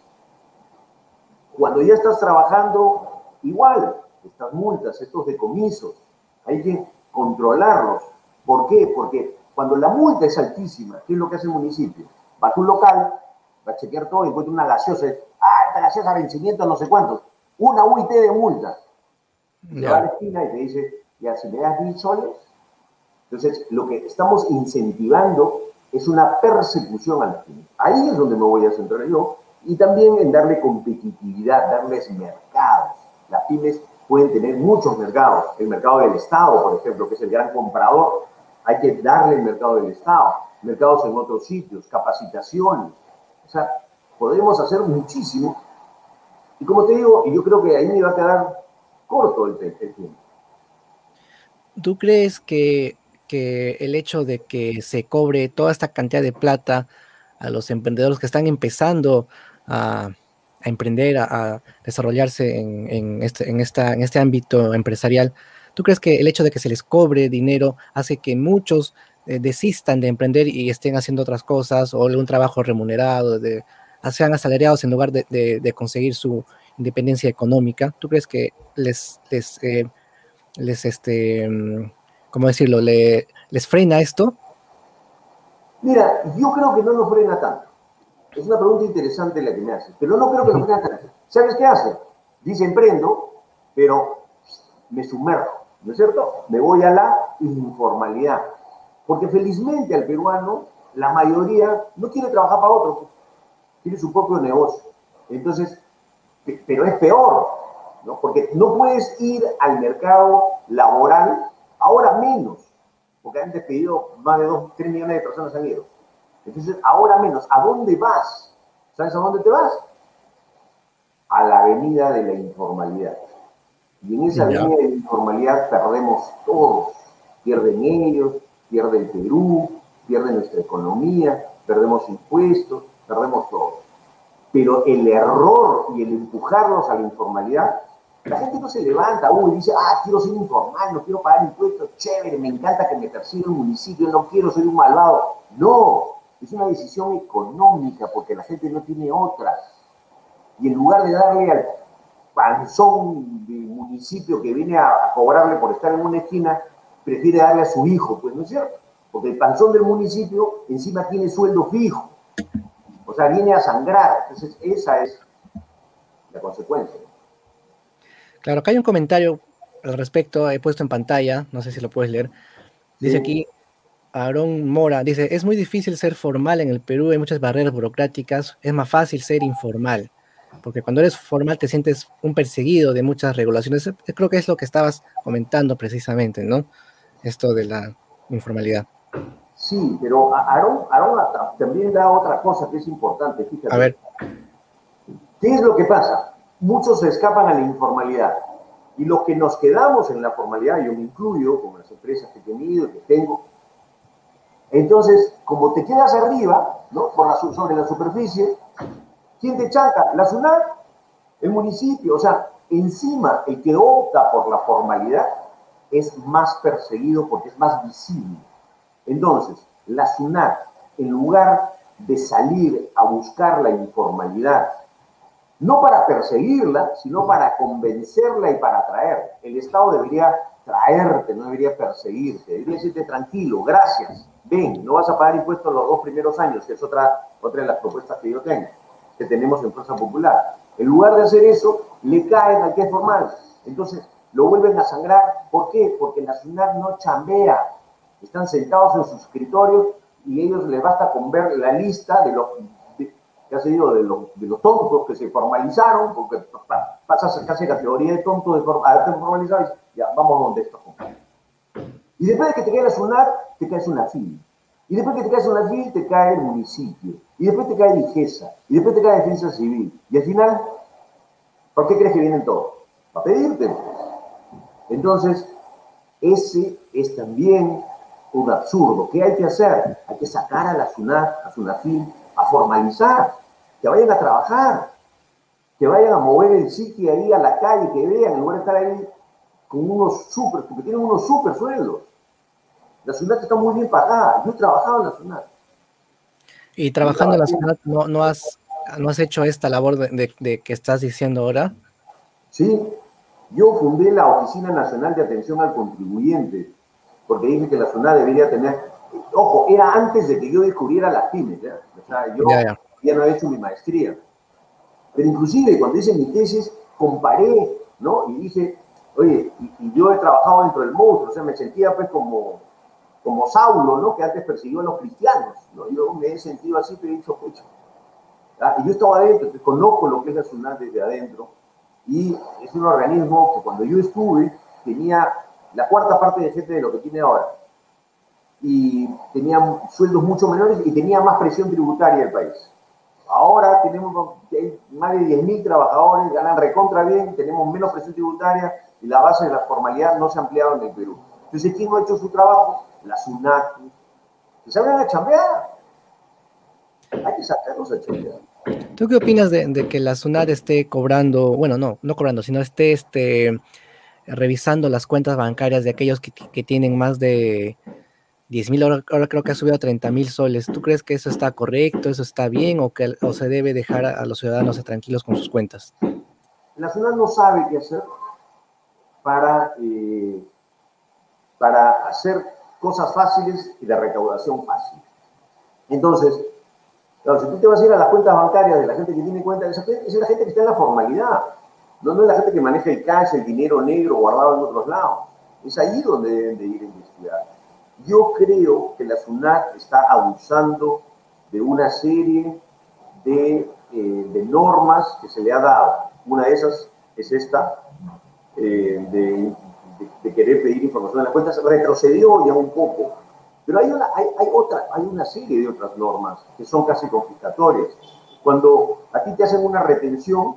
Cuando ya estás trabajando, igual, estas multas, estos decomisos, hay que controlarlos. ¿Por qué? Porque cuando la multa es altísima, ¿qué es lo que hace el municipio? Va a tu local, va a chequear todo, encuentra una gaseosa, ah, esta gaseosa vencimiento no sé cuántos, una U I T de multa. Y te va a la esquina y te dice, ya, si me das mil soles. Entonces, lo que estamos incentivando es una persecución a la gente. Ahí es donde me voy a centrar yo, y también en darle competitividad, darles mercados. Las pymes pueden tener muchos mercados. El mercado del Estado, por ejemplo, que es el gran comprador, hay que darle el mercado del Estado. Mercados en otros sitios, capacitaciones. O sea, podemos hacer muchísimo. Y como te digo, yo creo que ahí me va a quedar corto el, el tiempo. ¿Tú crees que, que el hecho de que se cobre toda esta cantidad de plata a los emprendedores que están empezando a, a emprender, a, a desarrollarse en, en, este, en, esta, en este ámbito empresarial, ¿tú crees que el hecho de que se les cobre dinero hace que muchos eh, desistan de emprender y estén haciendo otras cosas o algún trabajo remunerado, de, sean asalariados en lugar de, de, de conseguir su independencia económica? ¿Tú crees que les... les eh, les, este, ¿cómo decirlo? Le, ¿Les frena esto? Mira, yo creo que no nos frena tanto. Es una pregunta interesante la que me haces, pero no creo que nos frena tanto. ¿Sabes qué hace? Dice, emprendo, pero me sumerjo, ¿no es cierto? Me voy a la informalidad. Porque felizmente al peruano, la mayoría no quiere trabajar para otro, tiene su propio negocio. Entonces, pero es peor, ¿no? Porque no puedes ir al mercado laboral, ahora menos, porque han despedido más de dos, tres millones de personas han ido. Entonces, ahora menos. ¿A dónde vas? ¿Sabes a dónde te vas? A la avenida de la informalidad. Y en esa avenida de la informalidad perdemos todos. Pierden ellos, pierde el Perú, pierde nuestra economía, perdemos impuestos, perdemos todo. Pero el error y el empujarnos a la informalidad, la gente no se levanta uno y dice, ah, quiero ser informal, no quiero pagar impuestos, chévere, me encanta que me persiga el municipio, no quiero ser un malvado. No, es una decisión económica porque la gente no tiene otra. Y en lugar de darle al panzón del municipio que viene a, a cobrarle por estar en una esquina, prefiere darle a su hijo, pues no es cierto. Porque el panzón del municipio encima tiene sueldo fijo. O sea, viene a sangrar. Entonces, esa es la consecuencia. Claro, acá hay un comentario al respecto, he puesto en pantalla, no sé si lo puedes leer. Dice Sí. aquí, Aarón Mora, dice, es muy difícil ser formal en el Perú, hay muchas barreras burocráticas, es más fácil ser informal, porque cuando eres formal te sientes un perseguido de muchas regulaciones. Creo que es lo que estabas comentando precisamente, ¿no? Esto de la informalidad. Sí, pero Aarón, Aarón también da otra cosa que es importante, fíjate. A ver. ¿Qué es lo que pasa? Muchos se escapan a la informalidad. Y los que nos quedamos en la formalidad, yo me incluyo con las empresas que he tenido y que tengo, Entonces, como te quedas arriba, ¿no? Por la, sobre la superficie, ¿quién te chanca? La SUNAT, el municipio. O sea, encima, el que opta por la formalidad es más perseguido porque es más visible. Entonces, la SUNAT, en lugar de salir a buscar la informalidad, no para perseguirla, sino para convencerla y para atraer. El Estado debería traerte, no debería perseguirte, debería decirte tranquilo, gracias, ven, no vas a pagar impuestos los dos primeros años, que es otra, otra de las propuestas que yo tengo, que tenemos en Fuerza Popular. En lugar de hacer eso, le caen al que es formal. Entonces, lo vuelven a sangrar. ¿Por qué? Porque la SUNAT no chambea. Están sentados en sus escritorios y ellos les basta con ver la lista de los, de, ya se digo, de los, de los tontos que se formalizaron, porque pasas casi categoría de tonto de formalizado y ya, vamos donde esto. Y después de que te cae la SUNAT, te caes una F I L. Y después que te caes una F I L, te cae el municipio. Y después te cae DIGESA. Y después te cae Defensa Civil. Y al final, ¿por qué crees que vienen todos? Para pedirte. Entonces, ese es también un absurdo. ¿Qué hay que hacer? Hay que sacar a la SUNAT, a SUNAFIL, a formalizar, que vayan a trabajar, que vayan a mover el sitio ahí a la calle, que vean, en lugar de estar ahí con unos súper, porque tienen unos súper sueldos. La SUNAT está muy bien pagada. Yo he trabajado en la SUNAT. Y trabajando en la SUNAT, ¿no, no, has, ¿no has hecho esta labor de, de, de que estás diciendo ahora? Sí, yo fundé la Oficina Nacional de Atención al Contribuyente, porque dije que la SUNAT debería tener, ojo, era antes de que yo descubriera las pymes, ¿ya? O sea, yo Ya, ya. ya no había hecho mi maestría. Pero inclusive cuando hice mi tesis, comparé, ¿no? Y dije, oye, y, y yo he trabajado dentro del monstruo, o sea, me sentía pues como, como Saulo, ¿no? Que antes persiguió a los cristianos, ¿no? Yo me he sentido así, pero he dicho, pucha. ¿Ah? Y yo estaba adentro, conozco lo que es la SUNAT desde adentro, y es un organismo que cuando yo estuve tenía la cuarta parte de gente de lo que tiene ahora. Y tenía sueldos mucho menores y tenía más presión tributaria del país. Ahora tenemos más de diez mil trabajadores, ganan recontra bien, tenemos menos presión tributaria y la base de la formalidad no se ha ampliado en el Perú. Entonces, ¿quién no ha hecho su trabajo? La SUNAT. Que salgan a chambear. Hay que sacarlos a chambear. ¿Tú qué opinas de, de que la SUNAT esté cobrando, bueno, no, no cobrando, sino esté este, revisando las cuentas bancarias de aquellos que, que tienen más de diez mil, ahora, ahora creo que ha subido a treinta mil soles? ¿Tú crees que eso está correcto, eso está bien, o que o se debe dejar a, a los ciudadanos tranquilos con sus cuentas? La SUNAT no sabe qué hacer para, eh, para hacer cosas fáciles y de recaudación fácil. Entonces, claro, si tú te vas a ir a las cuentas bancarias de la gente que tiene cuentas, esa es la gente que está en la formalidad. No, no es la gente que maneja el cash, el dinero negro guardado en otros lados. Es ahí donde deben de ir a investigar. Yo creo que la SUNAT está abusando de una serie de, eh, de normas que se le ha dado. Una de esas es esta, eh, de, de, de querer pedir información de las cuentas. Retrocedió ya un poco, pero hay una, hay, hay, otra, hay una serie de otras normas que son casi confiscatorias. Cuando a ti te hacen una retención,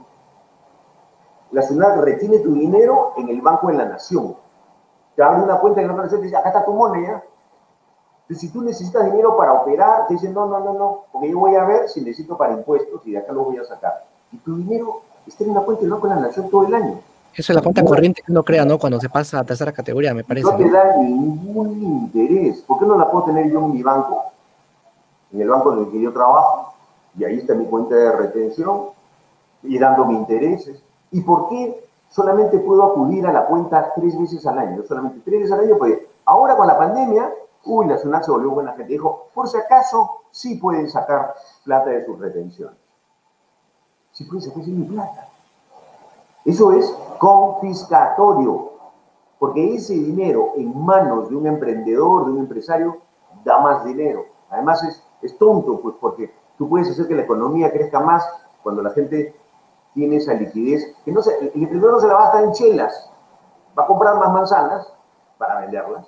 la SUNAT retiene tu dinero en el Banco de la Nación. Te abre una cuenta en la Nación y te dice, acá está tu moneda. Entonces, si tú necesitas dinero para operar, te dicen, no, no, no, no, porque yo voy a ver si necesito para impuestos y de acá lo voy a sacar. Y tu dinero está en una cuenta del Banco de la Nación todo el año. Eso es la cuenta corriente que uno crea, ¿no? Cuando se pasa a tercera categoría, me parece, No te ¿no? da ningún interés. ¿Por qué no la puedo tener yo en mi banco? En el banco en el que yo trabajo. Y ahí está mi cuenta de retención. Y dándome intereses. ¿Y por qué solamente puedo acudir a la cuenta tres veces al año? Solamente tres veces al año, pues ahora con la pandemia, uy, la SUNAT se volvió buena gente. Dijo, por si acaso, sí pueden sacar plata de sus retenciones. Sí pueden sacar mi plata. Eso es confiscatorio, porque ese dinero en manos de un emprendedor, de un empresario, da más dinero. Además es, es tonto, pues, porque tú puedes hacer que la economía crezca más cuando la gente tiene esa liquidez. Que no se, el emprendedor no se la va a gastar en chelas, va a comprar más manzanas para venderlas.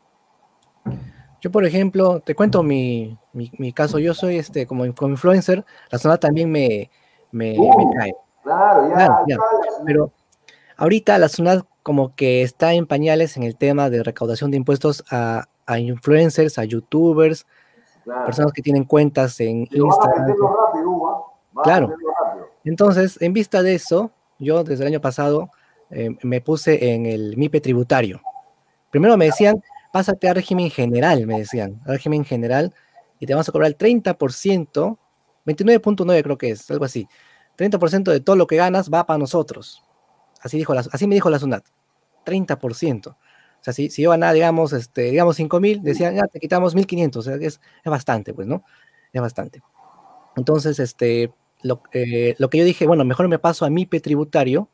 Yo, por ejemplo, te cuento mi, mi, mi caso. Yo soy este como, como influencer, la SUNAT también me, me, me Uy, cae. claro, Claro, ya, ya. ya. Pero ahorita la SUNAT como que está en pañales en el tema de recaudación de impuestos a, a influencers, a youtubers, Claro. personas que tienen cuentas en Pero van a Instagram. venderlo rápido, Uva. Van Claro. a venderlo rápido. Entonces, en vista de eso, yo desde el año pasado eh, me puse en el MIPE tributario. Primero me decían, pásate a régimen general, me decían, a régimen general, y te vamos a cobrar el treinta por ciento, veintinueve punto nueve creo que es, algo así. treinta por ciento de todo lo que ganas va para nosotros. Así, dijo la, así me dijo la SUNAT, treinta por ciento. O sea, si, si yo ganaba, digamos, este, digamos cinco mil, decían, ya, te quitamos mil quinientos, o sea, es, es bastante, pues, ¿no? Es bastante. Entonces, este, lo, eh, lo que yo dije, bueno, mejor me paso a MIPE tributario,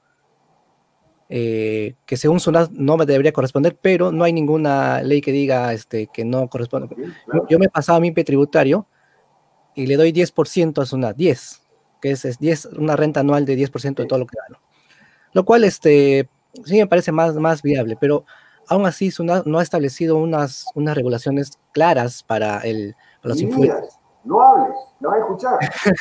eh, que según SUNAT no me debería corresponder, pero no hay ninguna ley que diga este, que no corresponde. Sí, Yo, claro. yo me he pasado a MIPE tributario y le doy diez por ciento a SUNAT, diez, que es, es diez, una renta anual de diez por ciento de todo lo que gano. Lo cual este, sí me parece más, más viable, pero aún así SUNAT no ha establecido unas, unas regulaciones claras para, el, para los Ni influencers. digas, no hables, no van a escuchar.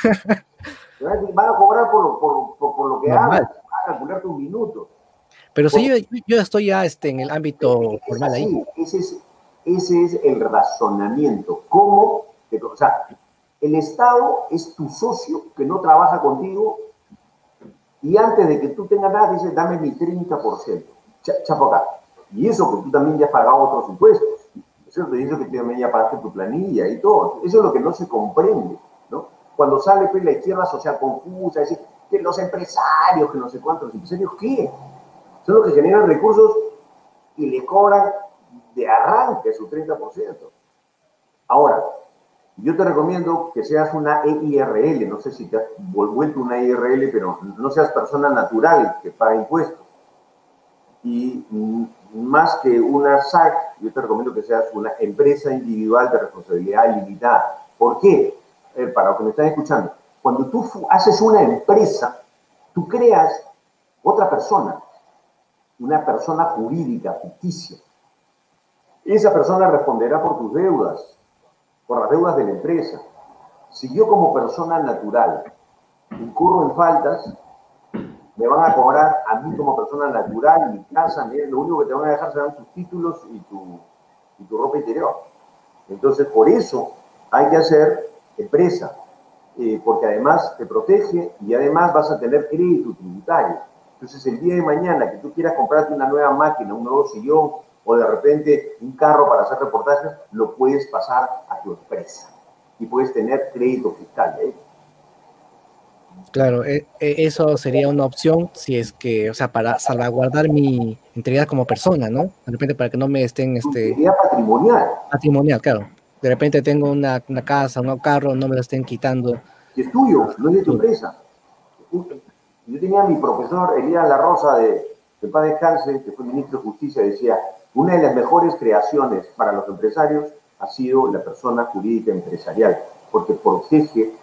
Te van a decir, van a cobrar por, por, por, por lo que Normal. hablas, van a calcular tus minutos. Pero sí, Por- yo, yo estoy ya este, en el ámbito Es formal ahí. así, ese es, ese es el razonamiento. ¿Cómo? te- O sea, el Estado es tu socio que no trabaja contigo y antes de que tú tengas nada dice, dame mi treinta por ciento. Cha- Chapo acá. Y eso que tú también ya has pagado otros impuestos. Eso te dice que tú también ya pagaste tu planilla y todo. Eso es lo que no se comprende, ¿no? Cuando sale pues, la izquierda social confusa, decir que los empresarios, que no sé cuántos, ¿los empresarios qué? Son los que generan recursos y le cobran de arranque su treinta por ciento. Ahora, yo te recomiendo que seas una E I R L, no sé si te has vuelto una E I R L, pero no seas persona natural que paga impuestos. Y más que una S A C, yo te recomiendo que seas una empresa individual de responsabilidad limitada. ¿Por qué? Eh, para los que me están escuchando, cuando tú haces una empresa, tú creas otra persona, una persona jurídica, ficticia. Esa persona responderá por tus deudas, por las deudas de la empresa. Si yo como persona natural incurro en faltas, me van a cobrar a mí como persona natural, mi casa, lo único que te van a dejar serán tus títulos y tu, y tu ropa interior. Entonces, por eso hay que hacer empresa, eh, porque además te protege y además vas a tener crédito tributario. Entonces, el día de mañana que tú quieras comprarte una nueva máquina, un nuevo sillón o de repente un carro para hacer reportajes, lo puedes pasar a tu empresa y puedes tener crédito fiscal. ¿eh? Claro, e- e- eso sería una opción si es que, o sea, para salvaguardar mi integridad como persona, ¿no? De repente para que no me estén, Tu este, integridad patrimonial. patrimonial, claro. De repente tengo una, una casa, un carro, no me lo estén quitando. Que es tuyo, a no es de tu futuro. empresa. Yo tenía a mi profesor Elías La Rosa, de, de paz descanse, que fue ministro de Justicia, decía, una de las mejores creaciones para los empresarios ha sido la persona jurídica empresarial, porque protege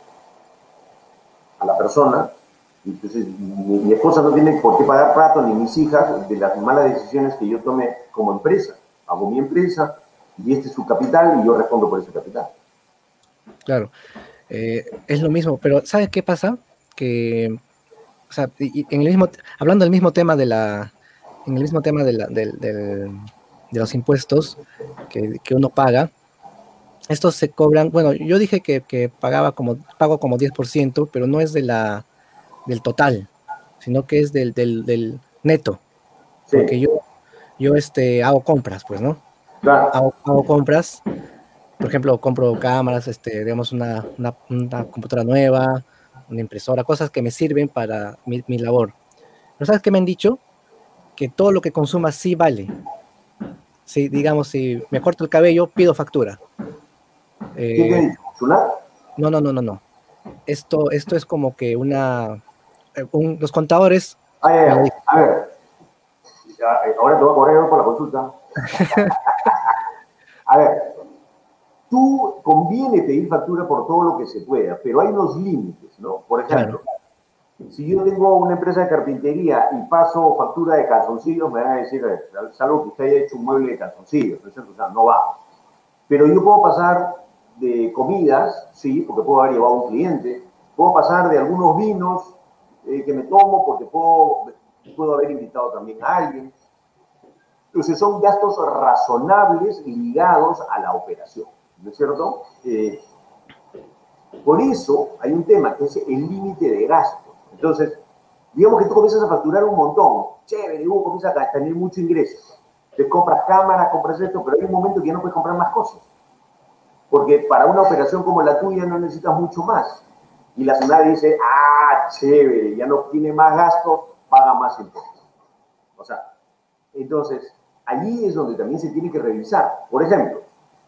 a la persona. Entonces, mi, mi esposa no tiene por qué pagar plato, ni mis hijas, de las malas decisiones que yo tome como empresa. Hago mi empresa y este es su capital y yo respondo por ese capital. Claro, eh, es lo mismo, pero ¿sabes qué pasa? Que, o sea, y- y en el mismo, hablando del mismo tema de la, en el mismo tema de, la, del, del- de los impuestos que, que uno paga, estos se cobran, bueno, yo dije que, que pagaba como, pago como diez por ciento, pero no es de la, del total, sino que es del, del, del neto, Sí, porque yo, yo este, hago compras, pues, ¿no? claro. Hago, hago compras, por ejemplo, compro cámaras, este, digamos, una, una, una computadora nueva, una impresora, cosas que me sirven para mi, mi labor. ¿Pero sabes qué me han dicho? Que todo lo que consuma sí vale. Si, digamos, si me corto el cabello, pido factura. ¿Quién te ha Eh, dicho? ¿Sunat? no, no, no, no, no. Esto, esto es como que una, eh, un- los contadores Ah, ya, me lo ya. dicen. A ver, ya, eh, ahora te voy a correr por la consulta. A ver, tú conviene pedir factura por todo lo que se pueda, pero hay unos límites, ¿no? Por Claro, ejemplo, si yo tengo una empresa de carpintería y paso factura de calzoncillos, me van a decir, eh, salvo que usted haya hecho un mueble de calzoncillos, ¿no es cierto? O sea, no va. Pero yo puedo pasar de comidas, sí, porque puedo haber llevado a un cliente, puedo pasar de algunos vinos eh, que me tomo porque puedo, puedo haber invitado también a alguien. Entonces son gastos razonables ligados a la operación, ¿no es cierto? Eh, por eso hay un tema que es el límite de gastos. Entonces, digamos que tú comienzas a facturar un montón, chévere, y vos comienzas a tener mucho ingreso. Te compras cámara, compras esto, pero hay un momento que ya no puedes comprar más cosas. Porque para una operación como la tuya no necesitas mucho más. Y la SUNAT dice, ah, chévere, ya no tiene más gastos, paga más impuestos. O sea, entonces, allí es donde también se tiene que revisar. Por ejemplo,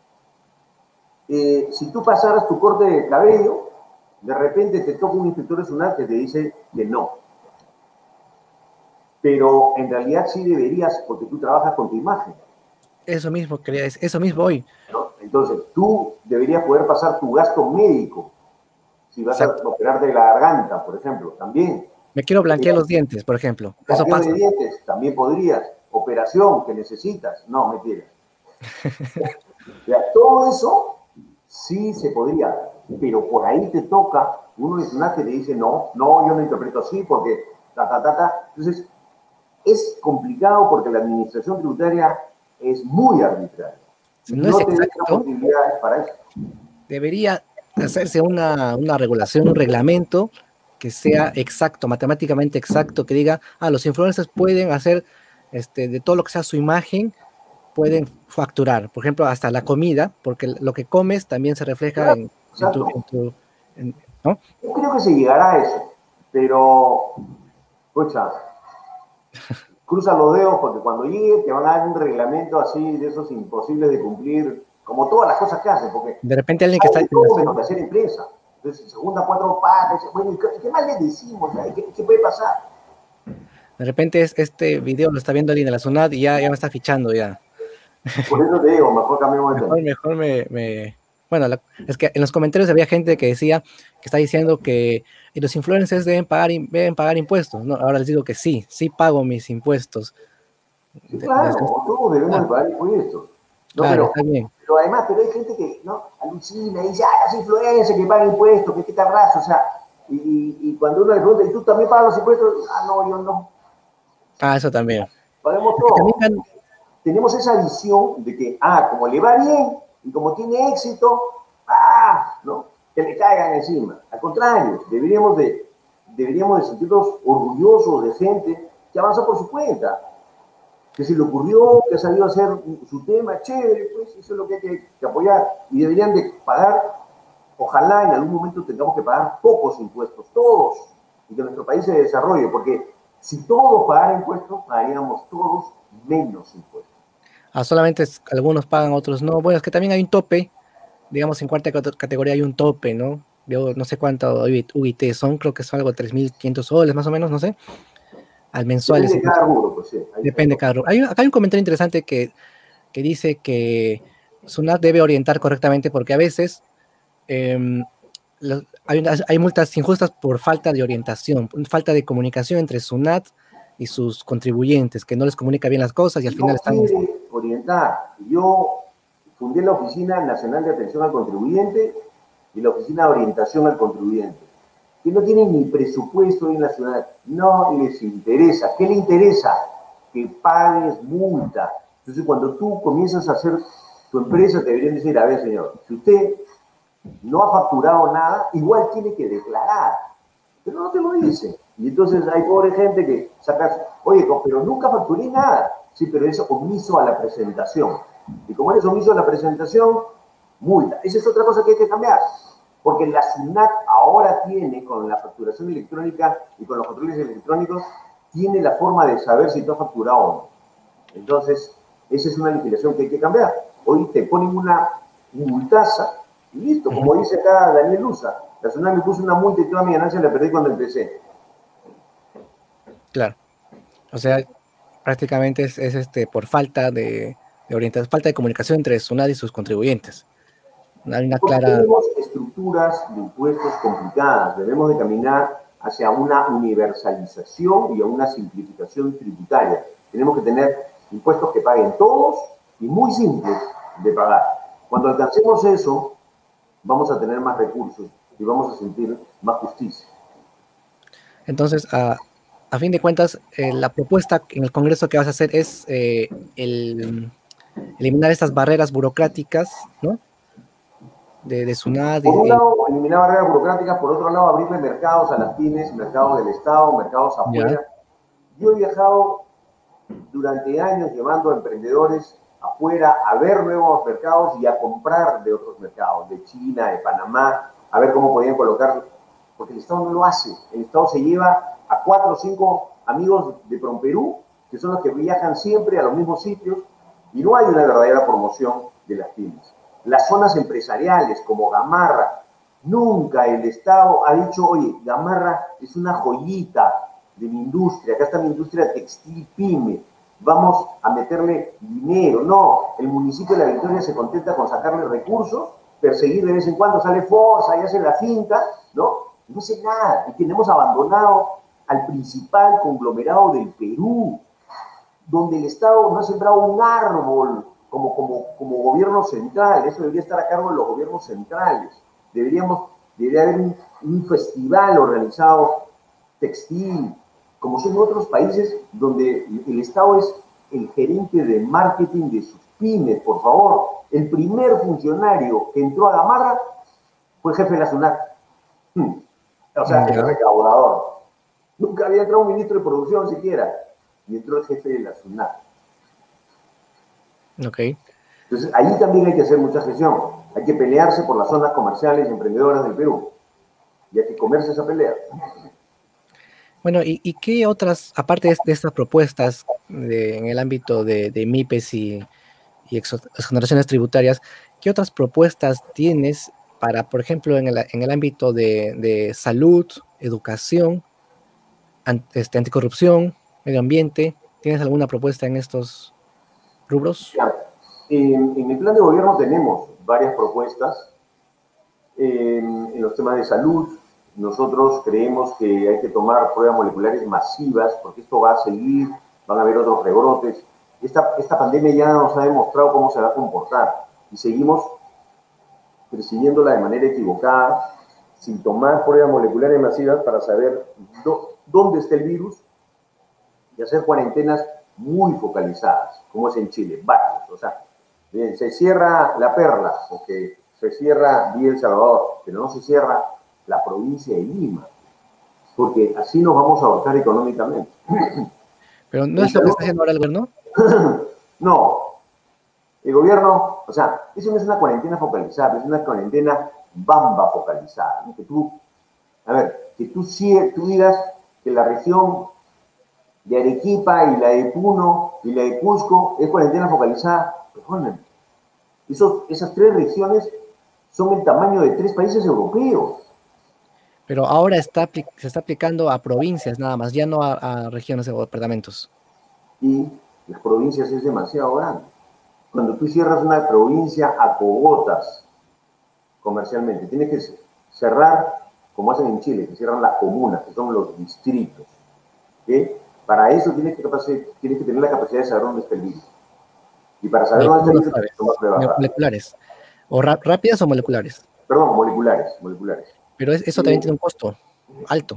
eh, si tú pasaras tu corte de cabello, de repente te toca un inspector de SUNAT que te dice que no. Pero en realidad sí deberías, porque tú trabajas con tu imagen. Eso mismo quería decir, eso mismo hoy. ¿No? Entonces, tú deberías poder pasar tu gasto médico. Si vas Exacto. a operarte de la garganta, por ejemplo, también. Me quiero blanquear los dientes, por ejemplo. Eso Blanqueo de pasa. dientes, también podrías. Operación que necesitas. No, mentira. O sea, todo eso sí se podría, pero por ahí te toca, uno de SUNAT que te dice, no, no, yo no interpreto así porque ta, ta, ta, ta. Entonces, es complicado porque la administración tributaria es muy arbitraria. Si no es No te deja exacto, posibilidades para eso. debería hacerse una, una regulación, un reglamento que sea exacto, matemáticamente exacto, que diga, ah, los influencers pueden hacer este, de todo lo que sea su imagen, pueden facturar, por ejemplo, hasta la comida, porque lo que comes también se refleja Claro, en, en tu, exacto. en tu en- ¿no? Yo creo que se llegará a eso, pero, escucha, cruza los dedos porque cuando llegue te van a dar un reglamento así de esos imposibles de cumplir, como todas las cosas que hacen, porque De repente alguien que está hay de en la todo menos ciudad, que hacer empresa. Entonces se juntan cuatro patas, bueno, ¿y qué, qué más le decimos? ¿Qué, ¿Qué puede pasar? de repente es, este video lo está viendo alguien de la SUNAT y ya, ya me está fichando ya. Por eso te digo, mejor cambiamos de tema. Mejor, mejor me, me... Bueno, la- es que en los comentarios había gente que decía, que está diciendo que los influencers deben pagar, im- deben pagar impuestos, ¿no? Ahora les digo que sí, sí pago mis impuestos. Sí, De- desde- claro, todos debemos claro, de pagar impuestos. No, claro, pero, está bien. pero además, pero hay gente que, ¿no? Alucina y dice, ah, las influencias que pagan impuestos, que qué tal raza, o sea, y, y, y cuando uno le pregunta, ¿y tú también pagas los impuestos? Ah, no, yo no. Ah, eso también. Paguemos Es que también todo. gan- Tenemos esa visión de que, ah, como le va bien y como tiene éxito, ah, ¿no? Que le caigan encima. Al contrario, deberíamos de, deberíamos de sentirnos orgullosos de gente que avanza por su cuenta, que se le ocurrió, que ha sabido hacer su tema, chévere, pues eso es lo que hay que, que apoyar. Y deberían de pagar, ojalá en algún momento tengamos que pagar pocos impuestos, todos, y que nuestro país se desarrolle, porque si todos pagaran impuestos, pagaríamos todos menos impuestos. ah, solamente es- algunos pagan, otros no. Bueno, es que también hay un tope, digamos, en cuarta cate- categoría hay un tope, ¿no? Yo no sé cuánto U I T son, creo que son algo tres mil quinientos soles más o menos, no sé, al mensuales. Depende de cada Entonces, rubro, pues sí. Hay, hay depende cada rubro. Hay, un- acá hay un comentario interesante que, que dice que SUNAT debe orientar correctamente porque a veces em, los- hay, unas- hay multas injustas por falta de orientación, por falta de comunicación entre SUNAT y sus contribuyentes, que no les comunica bien las cosas y al final no están... quiere orientar. Yo fundé la Oficina Nacional de Atención al Contribuyente y la Oficina de Orientación al Contribuyente, que no tienen ni presupuesto en la ciudad, no les interesa. ¿Qué le interesa? Que pagues multa. Entonces, cuando tú comienzas a hacer tu empresa, te deberían decir, a ver, señor, si usted no ha facturado nada, igual tiene que declarar. Pero no te lo dicen. Y entonces hay pobre gente que saca, oye, pero nunca facturé nada. Sí, pero es omiso a la presentación. Y como eres omiso a la presentación, multa. Esa es otra cosa que hay que cambiar. Porque la SUNAT ahora tiene, con la facturación electrónica y con los controles electrónicos, tiene la forma de saber si tú has facturado o no. Entonces, esa es una legislación que hay que cambiar. Hoy te ponen una multaza y listo, como dice acá Daniel Luza, la SUNAT me puso una multa y toda mi ganancia la perdí cuando empecé. Claro, o sea, prácticamente es, es, este, por falta de, de orientación, falta de comunicación entre SUNAT y sus contribuyentes. No hay una Porque clara... tenemos estructuras de impuestos complicadas, debemos de caminar hacia una universalización y a una simplificación tributaria. Tenemos que tener impuestos que paguen todos y muy simples de pagar. Cuando alcancemos eso, vamos a tener más recursos y vamos a sentir más justicia. Entonces, a, a fin de cuentas, eh, la propuesta en el Congreso que vas a hacer es eh, el, eliminar estas barreras burocráticas, ¿no? De, de SUNAT. Por un Y, y- lado, eliminar barreras burocráticas, por otro lado, abrirle mercados a las pymes, mercados del Estado, mercados ya, afuera. Yo he viajado durante años llevando a emprendedores afuera a ver nuevos mercados y a comprar de otros mercados, de China, de Panamá, a ver cómo podían colocar, porque el Estado no lo hace. El Estado se lleva a cuatro o cinco amigos de Promperú, que son los que viajan siempre a los mismos sitios, y no hay una verdadera promoción de las pymes. Las zonas empresariales como Gamarra, nunca el Estado ha dicho, oye, Gamarra es una joyita de mi industria, acá está mi industria textil pyme, vamos a meterle dinero. No, el municipio de La Victoria se contenta con sacarle recursos, perseguir de vez en cuando, sale Forza y hace la finta, ¿no? No hace nada. Y tenemos abandonado al principal conglomerado del Perú, donde el Estado no ha sembrado un árbol como, como, como gobierno central. Eso debería estar a cargo de los gobiernos centrales. Deberíamos, debería haber un, un festival organizado textil, como son otros países donde el Estado es el gerente de marketing de sus pymes, por favor. El primer funcionario que entró a Gamarra fue jefe de la SUNAT. Hmm. O sea, el ya, recaudador. Nunca había entrado un ministro de producción siquiera. Y entró el jefe de la SUNAT. ok. Entonces, ahí también hay que hacer mucha gestión. Hay que pelearse por las zonas comerciales y emprendedoras del Perú. Y hay que comerse esa pelea. Bueno, ¿y, y qué otras, aparte de, de estas propuestas de- en el ámbito de, de MIPES y, y exo- exoneraciones tributarias, qué otras propuestas tienes para, por ejemplo, en el, en el ámbito de, de salud, educación, an- este, anticorrupción, medio ambiente? ¿Tienes alguna propuesta en estos rubros? Ya. En, en el plan de gobierno tenemos varias propuestas. En, en los temas de salud, nosotros creemos que hay que tomar pruebas moleculares masivas, porque esto va a seguir, van a haber otros rebrotes. Esta, esta pandemia ya nos ha demostrado cómo se va a comportar y seguimos persiguiéndola de manera equivocada, sin tomar pruebas moleculares masivas para saber do, dónde está el virus y hacer cuarentenas muy focalizadas, como es en Chile, varios. O sea, bien, se cierra La Perla, porque se cierra Villa El Salvador, pero no se cierra la provincia de Lima, porque así nos vamos a ahorcar económicamente. Pero no En es lo que salud, está haciendo ahora el gobierno. no, el gobierno, o sea, eso no es una cuarentena focalizada, es una cuarentena bamba focalizada, ¿no? Que tú, a ver, que tú, tú digas que la región de Arequipa y la de Puno y la de Cusco es cuarentena focalizada, perdónenme. Esos, esas tres regiones son el tamaño de tres países europeos. Pero ahora está, apli- se está aplicando a provincias nada más, ya no a, a regiones o departamentos. Y las provincias es demasiado grande. Cuando tú cierras una provincia a cogotas comercialmente, tienes que cerrar, como hacen en Chile, que cierran las comunas, que son los distritos. ¿Okay? Para eso tienes que, tienes que tener la capacidad de saber dónde está el virus. Y para saber ¿Y dónde está cómo el lo virus, sabes? tomas pruebas rápidas. Moleculares. ¿O ra- rápidas o moleculares? Perdón, moleculares, moleculares. Pero es- eso también Eh, tiene un costo alto.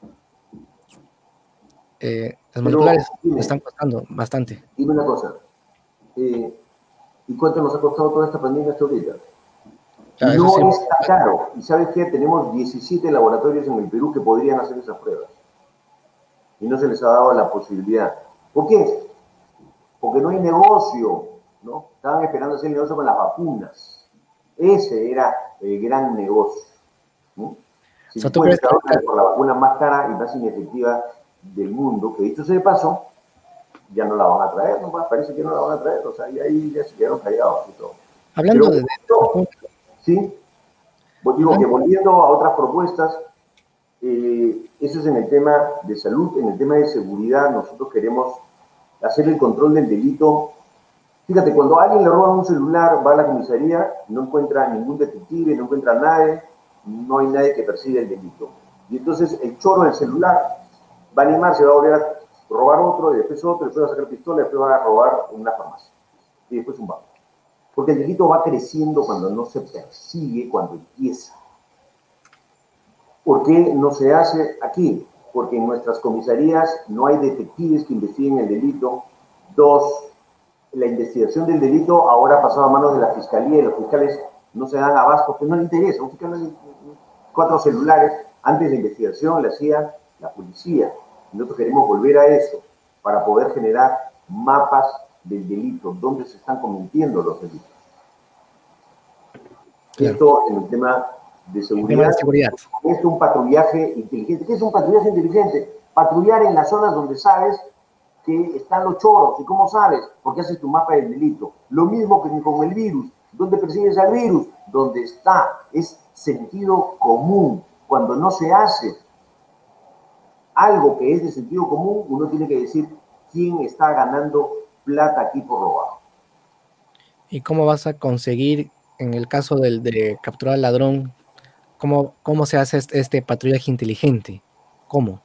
Eh, las pero, moleculares dime, están costando bastante. dime una cosa. Eh, ¿Y cuánto nos ha costado toda esta pandemia hasta ahorita? Y Claro, eso no siempre. está caro. ¿Y sabes qué? Tenemos diecisiete laboratorios en el Perú que podrían hacer esas pruebas. Y no se les ha dado la posibilidad. ¿Por qué? Porque no hay negocio, ¿no? Estaban esperando hacer el negocio con las vacunas. Ese era el gran negocio, ¿no? O Si sea, ¿tú después crees que estaban ahorita, por la vacuna más cara y más inefectiva del mundo, que dicho sea de paso, ya no la van a traer, ¿no? Parece que no la van a traer, o sea, y ahí ya se quedaron callados y todo. hablando Pero, de, de no, vacunas, ¿sí? Pues digo que hablando, volviendo a otras propuestas, eh, eso es en el tema de salud, en el tema de seguridad, nosotros queremos hacer el control del delito. Fíjate, cuando a alguien le roban un celular, va a la comisaría, no encuentra ningún detective, no encuentra a nadie, no hay nadie que persiga el delito. Y entonces el choro del celular va a animarse, va a volver a robar otro, y después otro, después va a sacar pistola, después va a robar una farmacia. Y después un banco. Porque el delito va creciendo cuando no se persigue, cuando empieza. ¿Por qué no se hace aquí? porque en nuestras comisarías no hay detectives que investiguen el delito. Dos, la investigación del delito ahora ha pasado a manos de la fiscalía y los fiscales no se dan abasto, porque no les interesa. Un fiscal no le- cuatro celulares, antes de investigación la hacía la policía. Nosotros queremos volver a eso para poder generar mapas del delito, dónde se están cometiendo los delitos. Claro. Esto en el tema de El tema seguridad. de seguridad. Esto es un patrullaje inteligente. ¿Qué es un patrullaje inteligente? Patrullar en las zonas donde sabes que están los choros. ¿Y cómo sabes? Porque haces tu mapa del delito. Lo mismo que con el virus. ¿Dónde persigues al virus? Donde está. Es sentido común. Cuando no se hace algo que es de sentido común, uno tiene que decir quién está ganando plata aquí por robar. ¿Y cómo vas a conseguir, en el caso del, de capturar al ladrón, cómo, cómo se hace este, este patrullaje inteligente? ¿Cómo?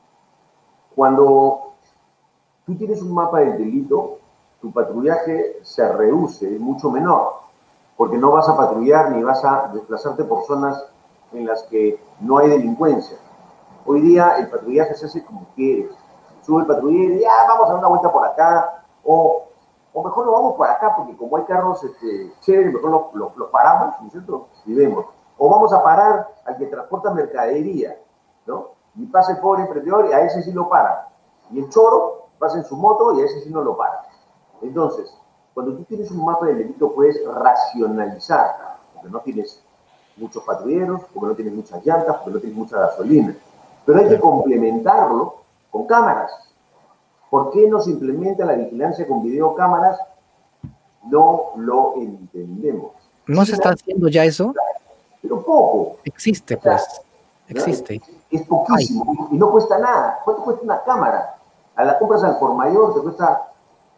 Cuando tú tienes un mapa del delito, tu patrullaje se reduce, es mucho menor, porque no vas a patrullar ni vas a desplazarte por zonas en las que no hay delincuencia. Hoy día el patrullaje se hace como quieres. Sube el patrullero y ya vamos a dar una vuelta por acá, o, o mejor lo vamos por acá, porque como hay carros este, chéveres, mejor los lo, lo paramos, ¿no es cierto? Y vemos. O vamos a parar al que transporta mercadería, ¿no? Y pasa el pobre emprendedor y a ese sí lo paran. Y el choro pasa en su moto y a ese sí no lo paran. Entonces, cuando tú tienes un mapa del delito, puedes racionalizar, porque no tienes muchos patrulleros, porque no tienes muchas llantas, porque no tienes mucha gasolina. Pero hay que complementarlo con cámaras. ¿Por qué no se implementa la vigilancia con videocámaras? No lo entendemos. ¿No se China, está haciendo ya eso? pero poco. Existe, O sea, pues. ¿no? Existe. Es, es poquísimo y no cuesta nada. ¿Cuánto cuesta una cámara? A la compras al por mayor te cuesta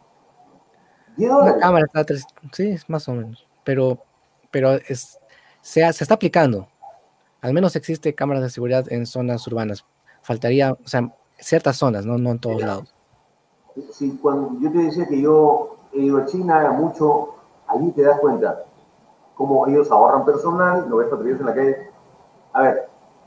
diez Una dólares. cámara está a tres, sí, más o menos. Pero, pero es, se, ha- se está aplicando. Al menos existe cámaras de seguridad en zonas urbanas. Faltaría, o sea, ciertas zonas, no, no en todos lados. Si cuando yo te decía que yo he ido a China mucho, allí te das cuenta cómo ellos ahorran personal, no ves patrulleros en la calle. A ver,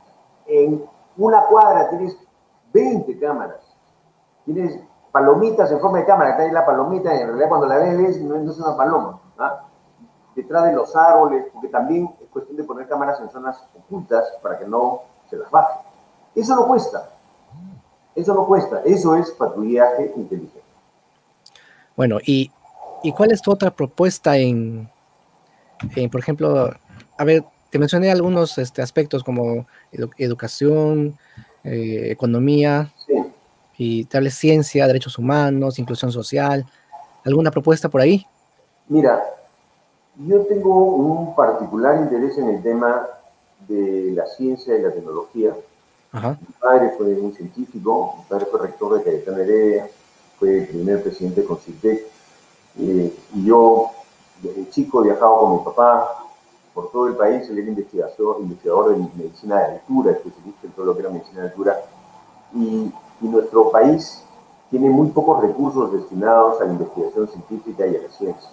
en una cuadra tienes veinte cámaras, tienes palomitas en forma de cámara, está ahí la palomita y en realidad cuando la ves, ves no, no es una paloma. ¿Ah? Detrás de los árboles, porque también es cuestión de poner cámaras en zonas ocultas para que no se las baje. Eso no cuesta, eso no cuesta, eso es patrullaje inteligente. Bueno, y, ¿y cuál es tu otra propuesta en, en, por ejemplo, a ver, te mencioné algunos este, aspectos como edu educación, eh, economía, Sí. y tal vez ciencia, derechos humanos, inclusión social? ¿Alguna propuesta por ahí? Mira, yo tengo un particular interés en el tema de la ciencia y la tecnología. Ajá. Mi padre fue un científico, mi padre fue rector de Cayetano Heredia, fue el primer presidente de CONCITEC, eh, y yo desde chico he viajado con mi papá por todo el país, él era investigador, investigador de medicina de altura, especialista en todo lo que era medicina de altura, y, y nuestro país tiene muy pocos recursos destinados a la investigación científica y a la ciencia.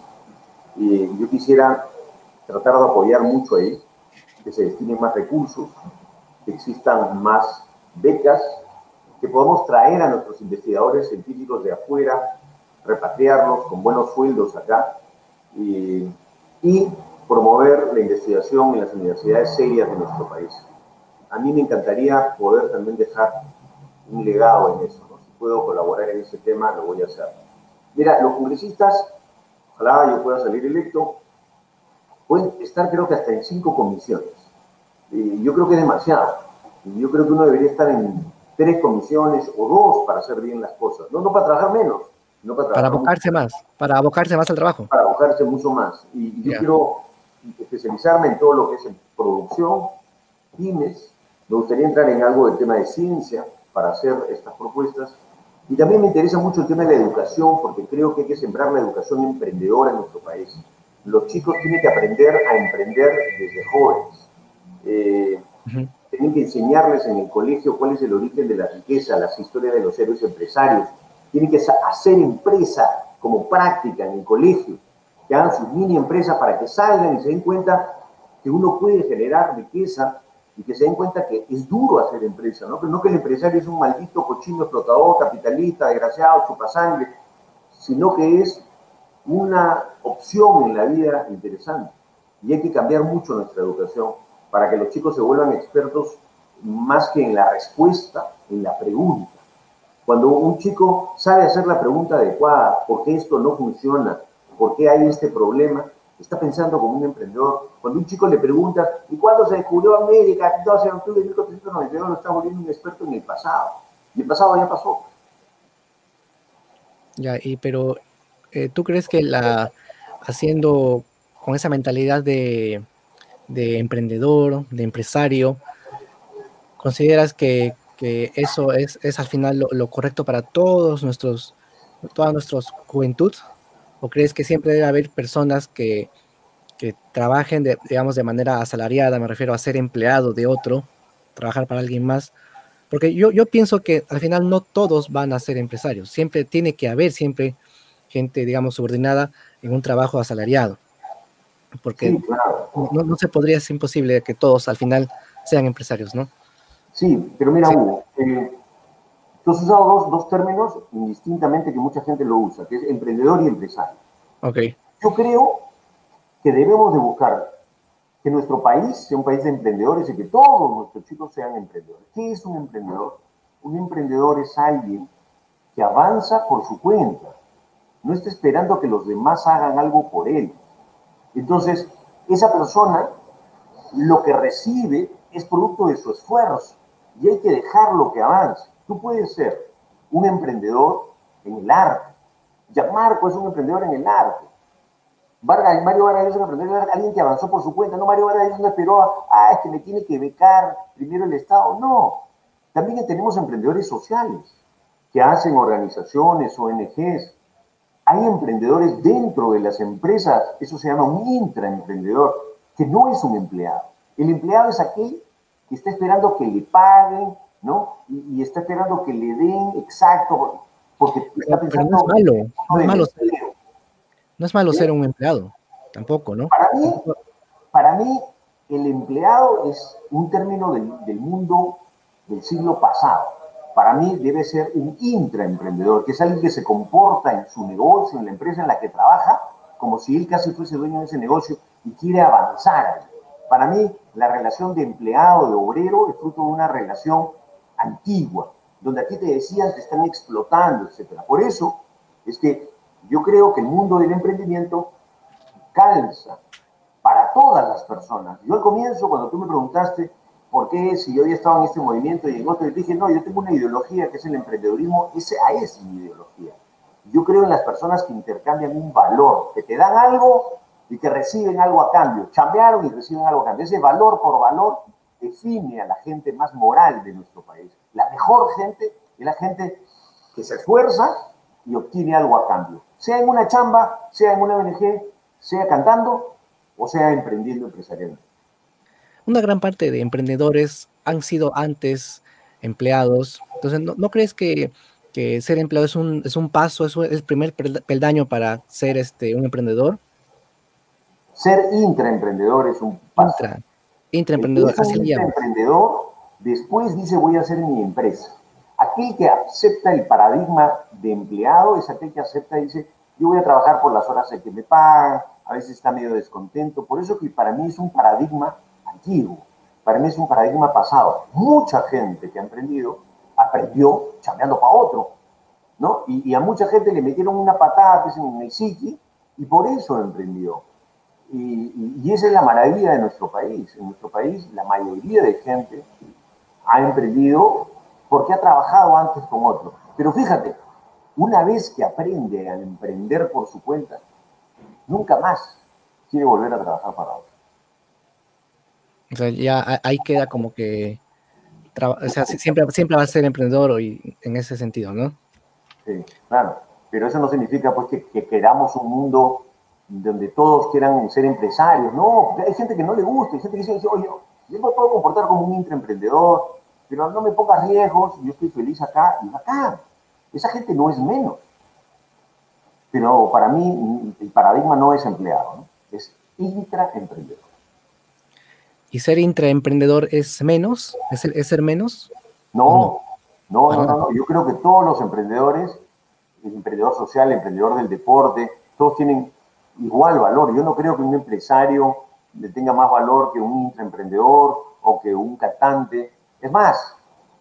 Y yo quisiera tratar de apoyar mucho ahí, que se destinen más recursos, que existan más becas, que podamos traer a nuestros investigadores científicos de afuera, repatriarlos con buenos sueldos acá y, y promover la investigación en las universidades serias de nuestro país. A mí me encantaría poder también dejar un legado en eso, ¿no? Si puedo colaborar en ese tema, lo voy a hacer. Mira, los congresistas, ojalá yo pueda salir electo, pueden estar creo que hasta en cinco comisiones. Eh, yo creo que es demasiado. Yo creo que uno debería estar en tres comisiones o dos para hacer bien las cosas. No, no para trabajar menos, sino para Para trabajar mucho, abocarse más, para abocarse más al trabajo. para abocarse mucho más. Y, y yo Ya. quiero especializarme en todo lo que es en producción, pymes. Me gustaría entrar en algo del tema de ciencia para hacer estas propuestas. Y también me interesa mucho el tema de la educación, porque creo que hay que sembrar la educación emprendedora en nuestro país. Los chicos tienen que aprender a emprender desde jóvenes. Eh, Uh-huh. Tienen que enseñarles en el colegio cuál es el origen de la riqueza, las historias de los héroes empresarios. Tienen que hacer empresa como práctica en el colegio, que hagan sus mini empresas para que salgan y se den cuenta que uno puede generar riqueza y que se den cuenta que es duro hacer empresa, ¿no? Pero no que el empresario es un maldito cochino explotador, capitalista, desgraciado, chupasangre, sino que es una opción en la vida interesante. Y hay que cambiar mucho nuestra educación para que los chicos se vuelvan expertos más que en la respuesta, en la pregunta. Cuando un chico sabe hacer la pregunta adecuada, ¿por qué esto no funciona? ¿Por qué hay este problema? Está pensando como un emprendedor. Cuando un chico le pregunta, ¿y cuándo se descubrió América? doce de octubre de mil cuatrocientos noventa y dos, lo está volviendo un experto en el pasado. Y el pasado ya pasó. Ya, y pero eh, ¿tú crees que la haciendo con esa mentalidad de, de emprendedor, de empresario, consideras que, que eso es, es al final lo, lo correcto para todos nuestros, toda nuestra juventud? ¿O crees que siempre debe haber personas que, que trabajen, de, digamos, de manera asalariada? Me refiero a ser empleado de otro, trabajar para alguien más. Porque yo, yo pienso que al final no todos van a ser empresarios. Siempre tiene que haber siempre gente, digamos, subordinada en un trabajo asalariado. Porque Sí, claro. no, no se podría, es imposible que todos al final sean empresarios, ¿no? Sí, pero mira, Sí, Hugo, eh, tú has usado dos, dos términos indistintamente que mucha gente lo usa, que es emprendedor y empresario. ok. Yo creo que debemos de buscar que nuestro país sea un país de emprendedores y que todos nuestros chicos sean emprendedores. ¿Qué es un emprendedor? Un emprendedor es alguien que avanza por su cuenta, no está esperando que los demás hagan algo por él. Entonces, esa persona lo que recibe es producto de su esfuerzo y hay que dejarlo que avance. Tú puedes ser un emprendedor en el arte. Gianmarco es un emprendedor en el arte. Vargas, Mario Vargas es un emprendedor, alguien que avanzó por su cuenta. No, Mario Vargas no esperó a, ah, es que me tiene que becar primero el Estado. No. También tenemos emprendedores sociales que hacen organizaciones, O N Ges. Hay emprendedores dentro de las empresas, eso se llama un intraemprendedor, que no es un empleado. El empleado es aquel que está esperando que le paguen, ¿no? Y, y está esperando que le den exacto, porque está Pero, pero no es pensando malo, en no es el malo ser, empleo. no es malo ¿Sí? ser un empleado, tampoco, ¿no? Para mí, Tampoco, para mí, el empleado es un término del, del mundo del siglo pasado. Para mí debe ser un intraemprendedor, que es alguien que se comporta en su negocio, en la empresa en la que trabaja, como si él casi fuese dueño de ese negocio y quiere avanzar. Para mí, la relación de empleado, de obrero, es fruto de una relación antigua, donde aquí te decían te están explotando, etcétera. Por eso es que yo creo que el mundo del emprendimiento calza para todas las personas. Yo al comienzo, cuando tú me preguntaste por qué, si yo había estado en este movimiento y en otro, y dije, no, yo tengo una ideología que es el emprendedorismo, esa es mi ideología. Yo creo en las personas que intercambian un valor, que te dan algo y que reciben algo a cambio. Chambearon y reciben algo a cambio. Ese valor por valor define a la gente más moral de nuestro país. La mejor gente es la gente que se esfuerza y obtiene algo a cambio. Sea en una chamba, sea en una O N Ge, sea cantando o sea emprendiendo empresarialmente. una gran parte de emprendedores han sido antes empleados. Entonces, ¿no, no crees que, que ser empleado es un, es un paso, es el primer pel- peldaño para ser este, un emprendedor? Ser intraemprendedor es un paso. Intra, El que intraemprendedor, es un así le llaman. intraemprendedor, después dice voy a hacer mi empresa. Aquel que acepta el paradigma de empleado es aquel que acepta y dice, yo voy a trabajar por las horas en que me pagan, a veces está medio descontento. Por eso que para mí es un paradigma antiguo, para mí es un paradigma pasado. Mucha gente que ha emprendido, aprendió chambeando para otro, ¿no? Y, y a mucha gente le metieron una patada pues, en el psiqui y por eso emprendió. Y, y, y esa es la maravilla de nuestro país. En nuestro país la mayoría de gente ha emprendido porque ha trabajado antes con otro. Pero fíjate, una vez que aprende a emprender por su cuenta, nunca más quiere volver a trabajar para otro. O sea, ya a- ahí queda como que, traba- o sea, si- siempre, siempre va a ser emprendedor hoy en ese sentido, ¿no? Sí, claro. Pero eso no significa pues que, que queramos un mundo donde todos quieran ser empresarios. No, hay gente que no le gusta, hay gente que dice, oye, yo me puedo comportar como un intraemprendedor, pero no me pongas riesgos, yo estoy feliz acá y acá. Esa gente no es menos. Pero para mí el paradigma no es empleado, ¿no? Es intraemprendedor. ¿Y ser intraemprendedor es menos? ¿Es, es ser menos? ¿O no? No, no, Para no, no, nada. no. Yo creo que todos los emprendedores, el emprendedor social, el emprendedor del deporte, todos tienen igual valor. Yo no creo que un empresario le tenga más valor que un intraemprendedor o que un cantante. Es más,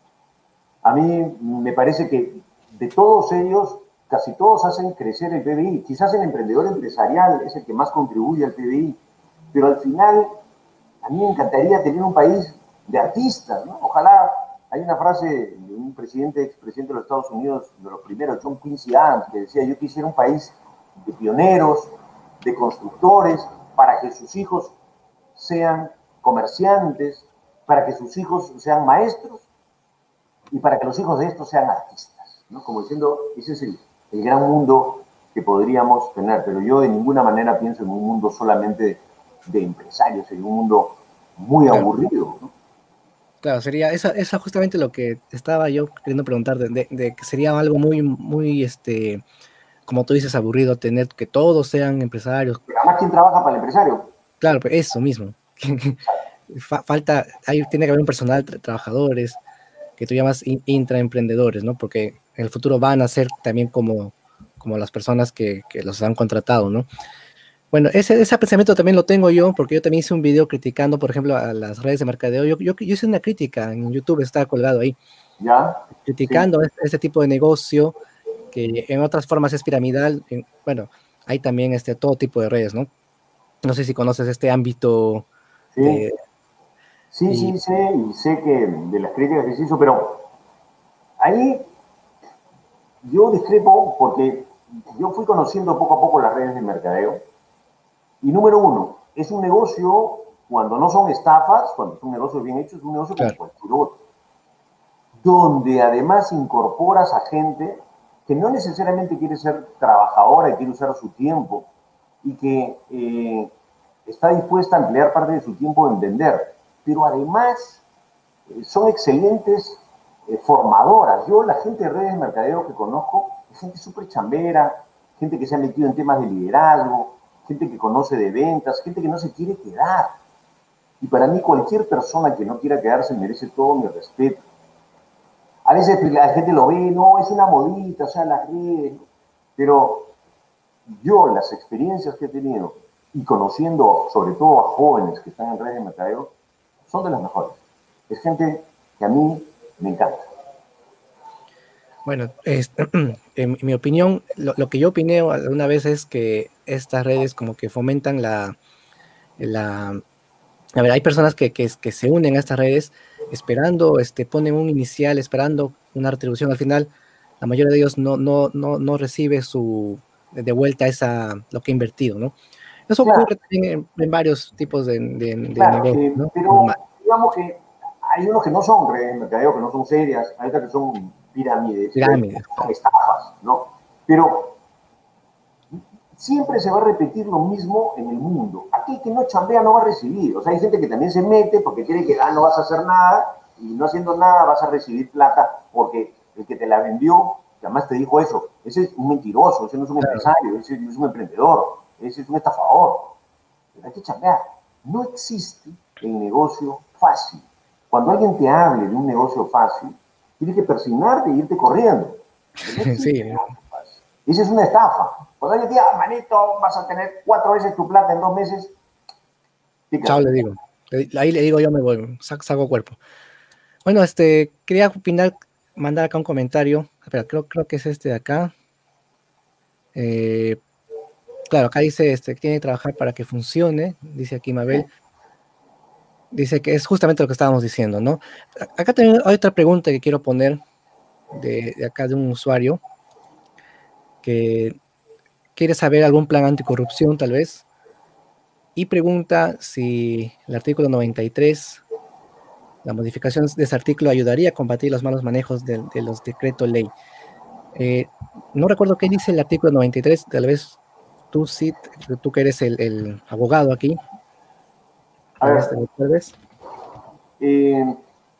a mí me parece que de todos ellos, casi todos hacen crecer el P B I. Quizás el emprendedor empresarial es el que más contribuye al P B I, pero al final a mí me encantaría tener un país de artistas, ¿no? Ojalá, hay una frase de un presidente, expresidente de los Estados Unidos, de los primeros, John Quincy Adams, que decía, yo quisiera un país de pioneros, de constructores, para que sus hijos sean comerciantes, para que sus hijos sean maestros y para que los hijos de estos sean artistas, ¿no? Como diciendo, ese es el, el gran mundo que podríamos tener, pero yo de ninguna manera pienso en un mundo solamente de, de empresarios, en un mundo muy Claro, aburrido, ¿no? claro, sería esa, esa justamente lo que estaba yo queriendo preguntar, de, de- de que sería algo muy, muy, este, como tú dices, aburrido, tener que todos sean empresarios. Pero además, ¿quién trabaja para el empresario? Claro, pues eso mismo. Fa- falta, hay, tiene que haber un personal, tra- trabajadores, que tú llamas in- intraemprendedores, ¿no? Porque en el futuro van a ser también como, como las personas que, que los han contratado, ¿no? Bueno, ese, ese pensamiento también lo tengo yo, porque yo también hice un video criticando, por ejemplo, a las redes de mercadeo. Yo, yo, yo hice una crítica en YouTube, está colgado ahí, ¿Ya? Sí. criticando este, este tipo de negocio que en otras formas es piramidal. En- bueno, hay también este, todo tipo de redes, ¿no? No sé si conoces este ámbito Sí, de... sí, Y, sí, sé, y sé que de las críticas que se hizo, pero ahí yo discrepo porque yo fui conociendo poco a poco las redes de mercadeo. Y número uno, es un negocio, cuando no son estafas, cuando son negocios bien hechos, es un negocio como claro, cualquier otro, donde además incorporas a gente que no necesariamente quiere ser trabajadora y quiere usar su tiempo y que eh, está dispuesta a emplear parte de su tiempo en vender, pero además eh, son excelentes eh, formadoras. Yo, la gente de redes de mercadeo que conozco, es gente súper chambera, gente que se ha metido en temas de liderazgo, gente que conoce de ventas, gente que no se quiere quedar. Y para mí cualquier persona que no quiera quedarse merece todo mi respeto. A veces la gente lo ve, no, es una modita, o sea, las redes. Pero yo, las experiencias que he tenido y conociendo sobre todo a jóvenes que están en redes de mercadeo, son de las mejores. Es gente que a mí me encanta. bueno, es- en mi opinión, lo, lo que yo opiné alguna vez es que estas redes como que fomentan la, la a ver, hay personas que, que, que se unen a estas redes esperando, este, ponen un inicial, esperando una retribución al final. La mayoría de ellos no, no, no, no recibe su, de vuelta esa, lo que ha invertido, ¿no? Eso Claro, ocurre también en, en varios tipos de, de, de claro, negocios, eh, ¿no? pero Normal. digamos que hay unos que no son redes de mercadeo, que no son serias, hay otras que son pirámides y hay otras Pirámides, que son claro. estafas, ¿no? Pero siempre se va a repetir lo mismo en el mundo. Aquel que no chambea no va a recibir. O sea, hay gente que también se mete porque cree que ah, no vas a hacer nada y no haciendo nada vas a recibir plata porque el que te la vendió, que además te dijo eso, ese es un mentiroso, ese no es un Claro. empresario, ese es un emprendedor, ese es un estafador. Pero hay que chambear. No existe el negocio fácil. Cuando alguien te hable de un negocio fácil, tienes que persignarte e irte corriendo. Porque no existe Sí, el negocio fácil. Esa es una estafa. Cuando alguien te diga, ah, manito, vas a tener cuatro veces tu plata en dos meses, chao, pícate. le digo. Le- Ahí le digo yo me voy, saco, saco cuerpo. Bueno, este, quería opinar, mandar acá un comentario. Espera, creo, creo que es este de acá. Eh, claro, acá dice este, que tiene que trabajar para que funcione, dice aquí Mabel. Dice que es justamente lo que estábamos diciendo, ¿no? A- Acá también hay otra pregunta que quiero poner de, de acá de un usuario que quiere saber algún plan anticorrupción, tal vez, y pregunta si el artículo noventa y tres, la modificación de ese artículo ayudaría a combatir los malos manejos de, de los decretos ley. Eh, no recuerdo qué dice el artículo noventa y tres, tal vez tú sí, tú que eres el, el abogado aquí, A tal ver, vez te recuerdes. eh,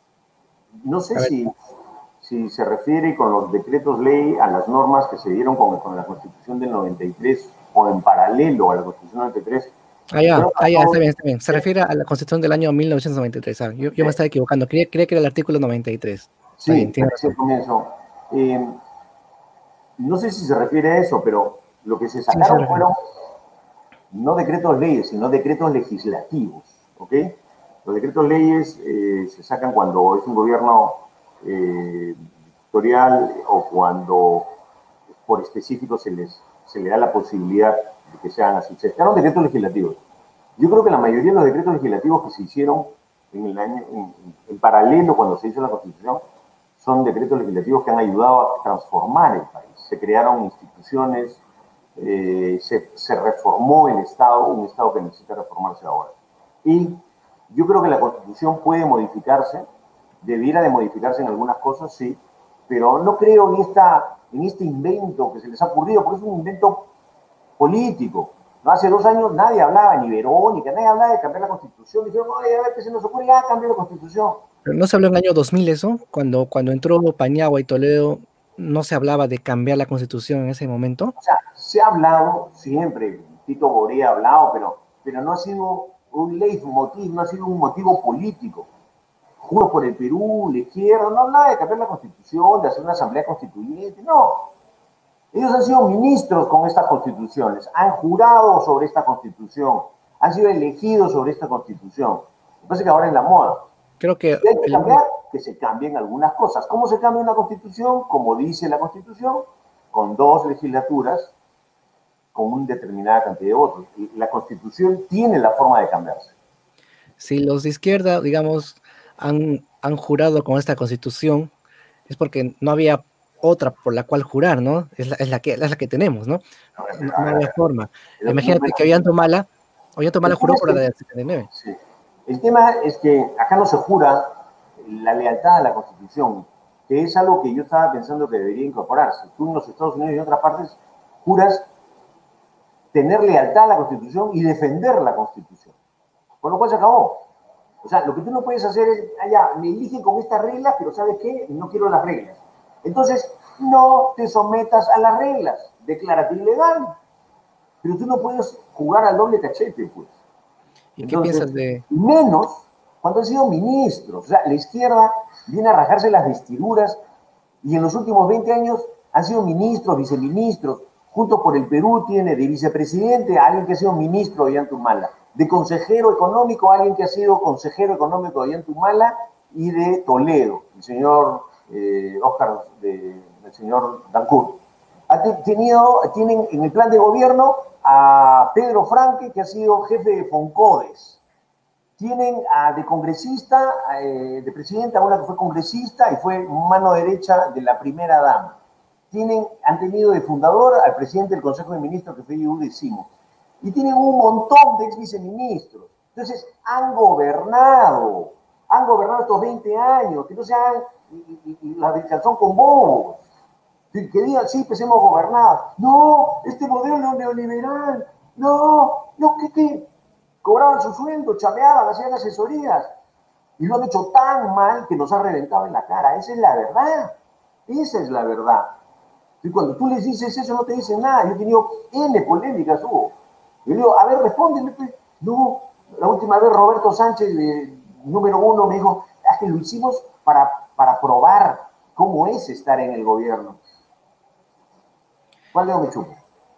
no sé A ver, si, si se refiere con los decretos ley a las normas que se dieron con, con la Constitución del noventa y tres o en paralelo a la Constitución del noventa y tres. Ah, ya, ah, ya, está bien, está bien. Se refiere a la Constitución del año mil novecientos noventa y tres. Ah, yo, yo me estaba equivocando. Creía, creía que era el artículo noventa y tres. Está bien, Sí, tiene así razón. comienzo. Eh, no sé si se refiere a eso, pero lo que se Sí, se sacaron refiere. fueron no decretos leyes, sino decretos legislativos, ¿ok? Los decretos leyes eh, se sacan cuando es un gobierno eh, dictatorial o cuando por específico se les se le da la posibilidad de que sean así. Se sacaron decretos legislativos. Yo creo que la mayoría de los decretos legislativos que se hicieron en el año, en, en paralelo cuando se hizo la Constitución, son decretos legislativos que han ayudado a transformar el país. Se crearon instituciones, eh, se, se reformó el Estado, un Estado que necesita reformarse ahora. Y yo creo que la Constitución puede modificarse, debiera de modificarse en algunas cosas, sí, pero no creo en, esta, en este invento que se les ha ocurrido, porque es un invento político. ¿No? Hace dos años nadie hablaba, ni Verónica, nadie hablaba de cambiar la Constitución. Dijeron, oye, a ver qué se nos ocurre, ya cambiar la Constitución. Pero no se habló en el año dos mil eso, cuando, cuando entró Paniagua y Toledo, no se hablaba de cambiar la Constitución en ese momento. O sea, se ha hablado siempre, Tito Borea ha hablado, pero, pero no ha sido un leitmotiv, no ha sido un motivo político. Juro por el Perú, la izquierda, no hablaba de cambiar la Constitución, de hacer una asamblea constituyente, no. Ellos han sido ministros con estas constituciones, han jurado sobre esta constitución, han sido elegidos sobre esta constitución. Me parece que ahora es la moda. Creo que ¿Qué hay que el, cambiar? Que se cambien algunas cosas. ¿Cómo se cambia una constitución? Como dice la constitución, con dos legislaturas, con una determinada cantidad de votos. Y la constitución tiene la forma de cambiarse. si los de izquierda, digamos, han, han jurado con esta Constitución, es porque no había otra por la cual jurar, ¿no? Es la, es la que, es la que tenemos, ¿no? A ver, No, a no ver, a había ver. forma. Pero, Imagínate bueno, que Ollanta-Humala, Ollanta-Humala el tema juró es por la que de setenta y nueve. sí. El tema es que acá no se jura la lealtad a la Constitución, que es algo que yo estaba pensando que debería incorporarse. Tú en los Estados Unidos y en otras partes juras tener lealtad a la Constitución y defender la Constitución. Con lo cual se acabó. O sea, lo que tú no puedes hacer es, ah, ya, me eligen con estas reglas, pero ¿sabes qué? No quiero las reglas. Entonces, no te sometas a las reglas. Declárate ilegal. Pero tú no puedes jugar al doble cachete, pues. ¿Y qué Entonces, piensas de, menos cuando han sido ministros. O sea, la izquierda viene a rajarse las vestiduras y en los últimos veinte años han sido ministros, viceministros. Juntos por el Perú tiene de vicepresidente a alguien que ha sido ministro de Ollantumala, de consejero económico a alguien que ha sido consejero económico de Ollantumala y de Toledo, el señor eh, Oscar, de, el señor Dancur. Ha tenido, tienen en el plan de gobierno a Pedro Franque, que ha sido jefe de Foncodes. Tienen a, de congresista, eh, de presidenta, una que fue congresista y fue mano derecha de la primera dama. Tienen, han tenido de fundador al presidente del Consejo de Ministros, que fue Yehude Simo. Y tienen un montón de ex viceministros. Entonces, han gobernado, han gobernado estos veinte años, que no sean y, y, y la del calzón con bobos. Que, que digan, sí, pues hemos gobernado. No, este modelo neoliberal. No, no, ¿qué, qué? Cobraban su sueldo, chameaban, hacían asesorías. Y lo han hecho tan mal que nos ha reventado en la cara. Esa es la verdad. Esa es la verdad. Y cuando tú les dices eso, no te dicen nada. Yo he tenido N polémicas, Hugo. Yo digo, a ver, respóndeme. Pues. No, la última vez Roberto Sánchez, eh, número uno, me dijo, ah, que lo hicimos para, para probar cómo es estar en el gobierno. ¿Cuál dedo me chupo?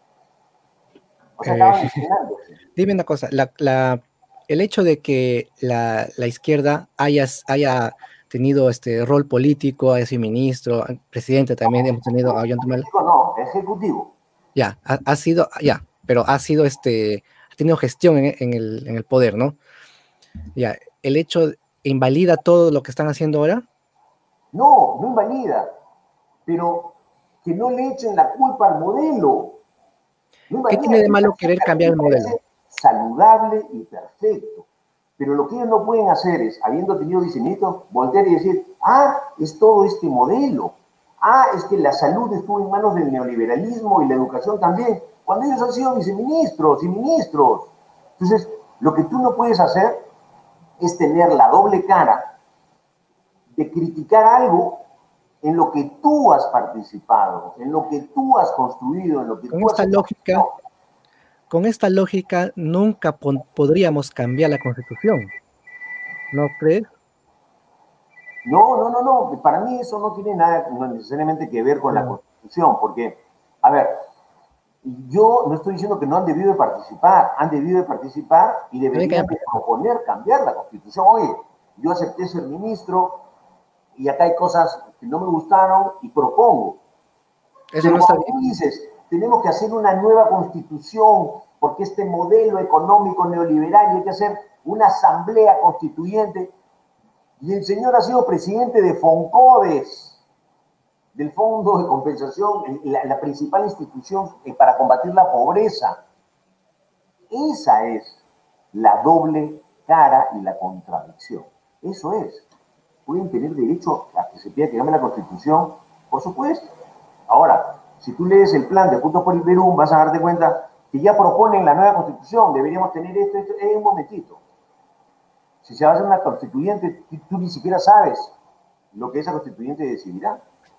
O sea, eh, estaban imaginándose. dime una cosa, la, la, el hecho de que la, la izquierda haya, haya tenido este rol político, haya sido ministro, presidente también, hemos tenido a Ollanta-Humala, Ejecutivo no, ejecutivo. ya, ha, ha sido, ya, pero ha sido este, ha tenido gestión en, en, el, en el poder, ¿no? Ya, el hecho invalida todo lo que están haciendo ahora. No, no invalida, pero que no le echen la culpa al modelo. No ¿Qué invalida, tiene de a mí malo querer cambiar el me modelo? parece saludable y perfecto. Pero lo que ellos no pueden hacer es, habiendo tenido viceministros, voltear y decir, ah, es todo este modelo. Ah, es que la salud estuvo en manos del neoliberalismo y la educación también, cuando ellos han sido viceministros y ministros. Entonces, lo que tú no puedes hacer es tener la doble cara de criticar algo en lo que tú has participado, en lo que tú has construido, en lo que Con tú has esta hecho. lógica, con esta lógica nunca podríamos cambiar la Constitución, ¿no crees? No, no, no, no. Para mí eso no tiene nada no necesariamente que ver con la Constitución, porque, a ver, yo no estoy diciendo que no han debido de participar, han debido de participar y deberían de proponer cambiar la Constitución. Oye, yo acepté ser ministro y acá hay cosas que no me gustaron y propongo. Eso no está bien. Tú dices, tenemos que hacer una nueva Constitución porque este modelo económico neoliberal y hay que hacer una asamblea constituyente. Y el señor ha sido presidente de FONCODES, del Fondo de Compensación, la, la principal institución para combatir la pobreza. Esa es la doble cara y la contradicción. Eso es. Pueden tener derecho a que se pida que cambie la Constitución, por supuesto. Ahora, si tú lees el plan de Juntos por el Perú, vas a darte cuenta que ya proponen la nueva Constitución, deberíamos tener esto, esto, en un momentito. Si se va a hacer una constituyente, tú ni siquiera sabes lo que esa constituyente decidirá.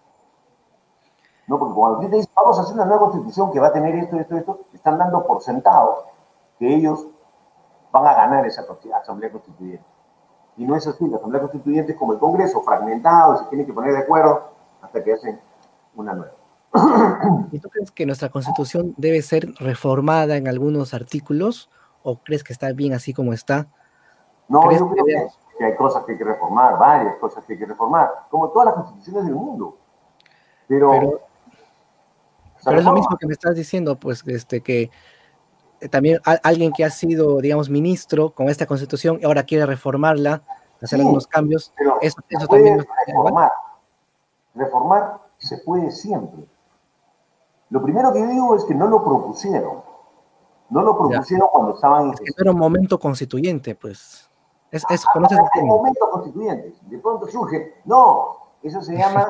No, porque cuando tú te dices, vamos a hacer una nueva constitución que va a tener esto, esto, esto, están dando por sentado que ellos van a ganar esa asamblea constituyente. Y no es así, la asamblea constituyente es como el Congreso, fragmentado, y se tienen que poner de acuerdo hasta que hacen una nueva. ¿Y tú crees que nuestra constitución debe ser reformada en algunos artículos o crees que está bien así como está? No, yo creo que, que hay cosas que hay que reformar, varias cosas que hay que reformar, como todas las constituciones del mundo. Pero, pero, pero es lo mismo que me estás diciendo, pues, este, que también a, alguien que ha sido, digamos, ministro con esta constitución y ahora quiere reformarla, hacer sí, algunos cambios, pero eso, eso puede también... Reformar. Reformar se puede siempre. Lo primero que yo digo es que no lo propusieron. No lo propusieron ya. Cuando estaban... Es que no era un momento constituyente, pues... Es, eso, ¿conoces el tema? Momento constituyente. De pronto surge. No, eso se llama.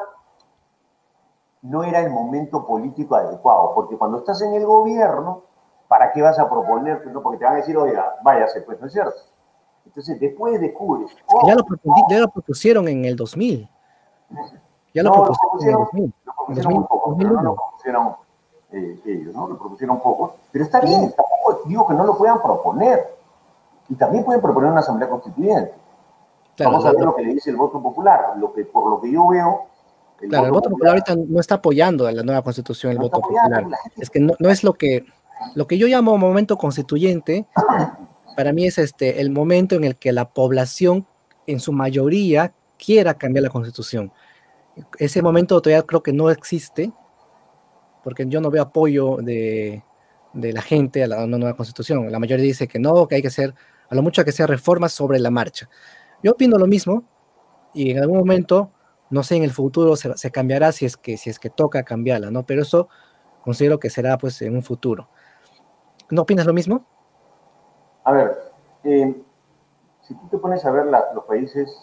No era el momento político adecuado. Porque cuando estás en el gobierno, ¿para qué vas a proponer? No, porque te van a decir, oiga, váyase, pues, ¿no es cierto? Entonces, después descubres. Oh, es que ya, lo ya lo propusieron en el dos mil. Ya lo no, propusieron, lo propusieron, en el dos mil. Lo propusieron un poco, pero no lo propusieron eh, ellos, ¿no? Lo propusieron un poco. Pero está bien, tampoco digo que no lo puedan proponer. Y también pueden proponer una asamblea constituyente. Claro, Vamos a ver lo, lo que le dice el voto popular. Lo que, por lo que yo veo... El claro, voto el voto popular, popular ahorita no está apoyando a la nueva constitución, el no voto popular. Es que no, no es lo que... Lo que yo llamo momento constituyente, para mí es este, el momento en el que la población, en su mayoría, quiera cambiar la constitución. Ese momento todavía creo que no existe, porque yo no veo apoyo de, de la gente a la una nueva constitución. La mayoría dice que no, que hay que hacer, a lo mucho hay que hacer reformas sobre la marcha. Yo opino lo mismo, y en algún momento, no sé, en el futuro se, se cambiará si es, que, si es que toca cambiarla, ¿no? Pero eso considero que será pues en un futuro. ¿No opinas lo mismo? A ver, eh, si tú te pones a ver la, los países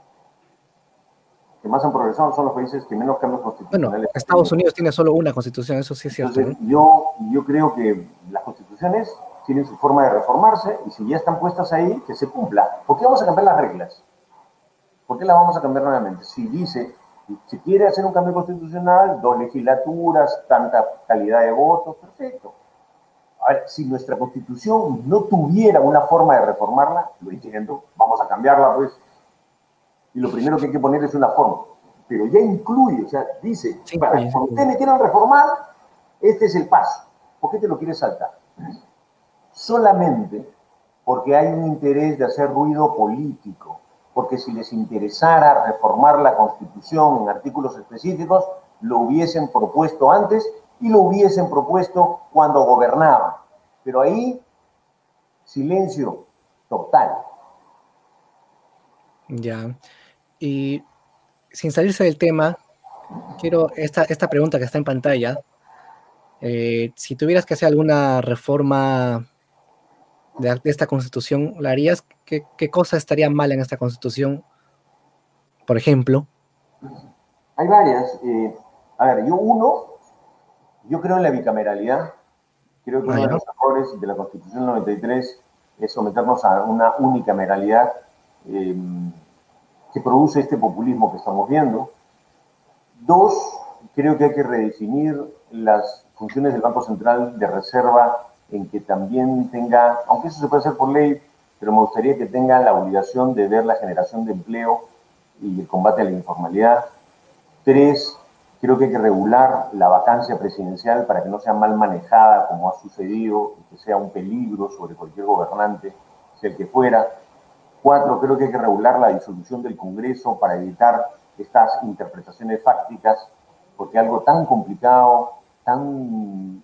que más han progresado son los países que menos cambios constitucionales. Bueno, Estados Unidos tiene solo una constitución, eso sí es cierto. Entonces, ¿no? yo, yo creo que las constituciones tienen su forma de reformarse y si ya están puestas ahí, que se cumpla. ¿Por qué vamos a cambiar las reglas? ¿Por qué las vamos a cambiar nuevamente? Si dice, si quiere hacer un cambio constitucional, dos legislaturas, tanta calidad de votos, perfecto. A ver, si nuestra constitución no tuviera una forma de reformarla, lo entiendo, vamos a cambiarla, pues. Y lo primero que hay que poner es una forma. Pero ya incluye, o sea, dice, sí, para, cuando ustedes me quieran reformar, este es el paso. ¿Por qué te lo quieres saltar? Solamente porque hay un interés de hacer ruido político. Porque si les interesara reformar la Constitución en artículos específicos, lo hubiesen propuesto antes y lo hubiesen propuesto cuando gobernaban. Pero ahí, silencio total. Ya. Y sin salirse del tema, quiero esta, esta pregunta que está en pantalla. Eh, si tuvieras que hacer alguna reforma de, de esta Constitución, ¿la harías? ¿Qué, qué cosa estaría mal en esta Constitución? Por ejemplo. Hay varias. Eh, a ver, yo uno, yo creo en la bicameralidad. Creo que uno ah, de los errores de la Constitución noventa y tres es someternos a una unicameralidad eh, que produce este populismo que estamos viendo. Dos, creo que hay que redefinir las funciones del Banco Central de reserva en que también tenga, aunque eso se puede hacer por ley, pero me gustaría que tenga la obligación de ver la generación de empleo y el combate a la informalidad. Tres, creo que hay que regular la vacancia presidencial para que no sea mal manejada como ha sucedido y que sea un peligro sobre cualquier gobernante, sea el que fuera. Cuatro, creo que hay que regular la disolución del Congreso para evitar estas interpretaciones fácticas, porque algo tan complicado, tan,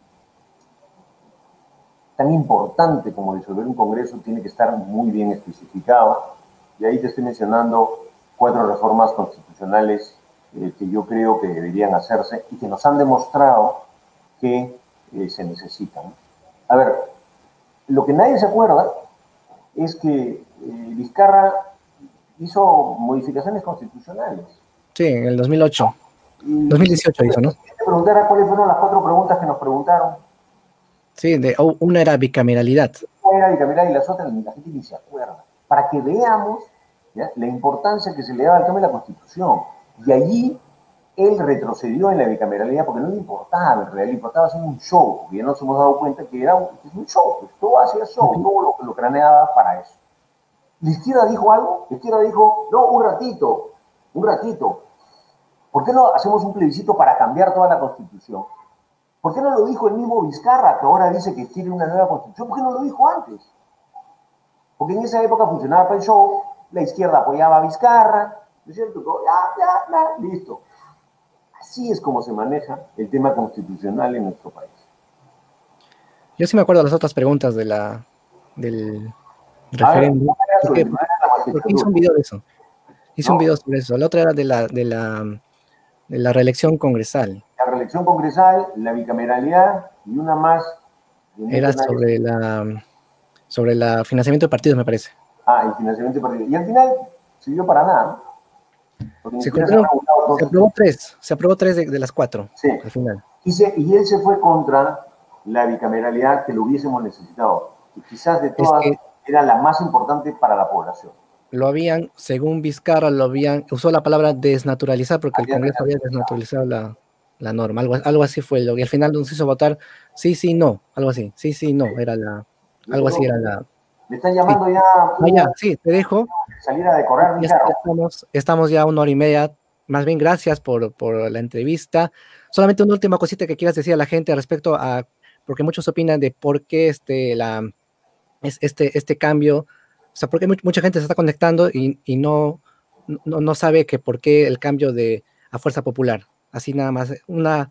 tan importante como disolver un Congreso tiene que estar muy bien especificado. Y ahí te estoy mencionando cuatro reformas constitucionales eh, que yo creo que deberían hacerse y que nos han demostrado que eh, se necesitan. A ver, lo que nadie se acuerda es que eh, Vizcarra hizo modificaciones constitucionales. Sí, en el dos mil ocho. Y dos mil dieciocho hizo, ¿no? si te preguntara cuáles fueron las cuatro preguntas que nos preguntaron. Sí, de, oh, una era bicameralidad. Una era bicameral y las otras la gente ni se acuerda. Para que veamos, ¿ya?, la importancia que se le daba al cambio de la Constitución. Y allí él retrocedió en la bicameralidad porque no le importaba, en realidad le importaba hacer un show, porque ya nos hemos dado cuenta que era un, un show, pues todo hacía show, uh-huh. todo lo, lo craneaba para eso. ¿La izquierda dijo algo? La izquierda dijo, no, un ratito, un ratito. ¿Por qué no hacemos un plebiscito para cambiar toda la Constitución? ¿Por qué no lo dijo el mismo Vizcarra, que ahora dice que quiere una nueva Constitución? ¿Por qué no lo dijo antes? Porque en esa época funcionaba para el show, la izquierda apoyaba a Vizcarra, ¿no es cierto? Ya, ya, ya, listo. Así es como se maneja el tema constitucional en nuestro país. Yo sí me acuerdo de las otras preguntas de la, del referéndum. ¿Por qué, ¿Por qué hice un video de eso? Hice no. un video sobre eso. La otra era de la, de la, de la reelección congresal. La reelección congresal, la bicameralidad y una más. Era sobre la sobre el financiamiento de partidos, me parece. Ah, el financiamiento de partidos. Y al final sirvió para nada. Se, cumplieron, se aprobó tres, se aprobó tres de, de las cuatro. Sí. Al final. Y, se, y él se fue contra la bicameralidad que lo hubiésemos necesitado. Y quizás de todas es que era la más importante para la población. Lo habían, según Vizcarra, lo habían, usó la palabra desnaturalizar porque había el Congreso había desnaturalizado la, la norma. Algo, algo así fue. Y al final nos hizo votar sí, sí, no. Algo así. Sí, sí, no. Era la, algo así era la. Me están llamando sí. ya. Ah, ya. Sí, te dejo. Salir a decorar mi ya estamos, estamos ya una hora y media. Más bien, gracias por, por la entrevista. Solamente una última cosita que quieras decir a la gente respecto a, porque muchos opinan de por qué este, la, este, este cambio, o sea, porque mucha gente se está conectando y, y no, no, no sabe que por qué el cambio de a Fuerza Popular. Así nada más, una,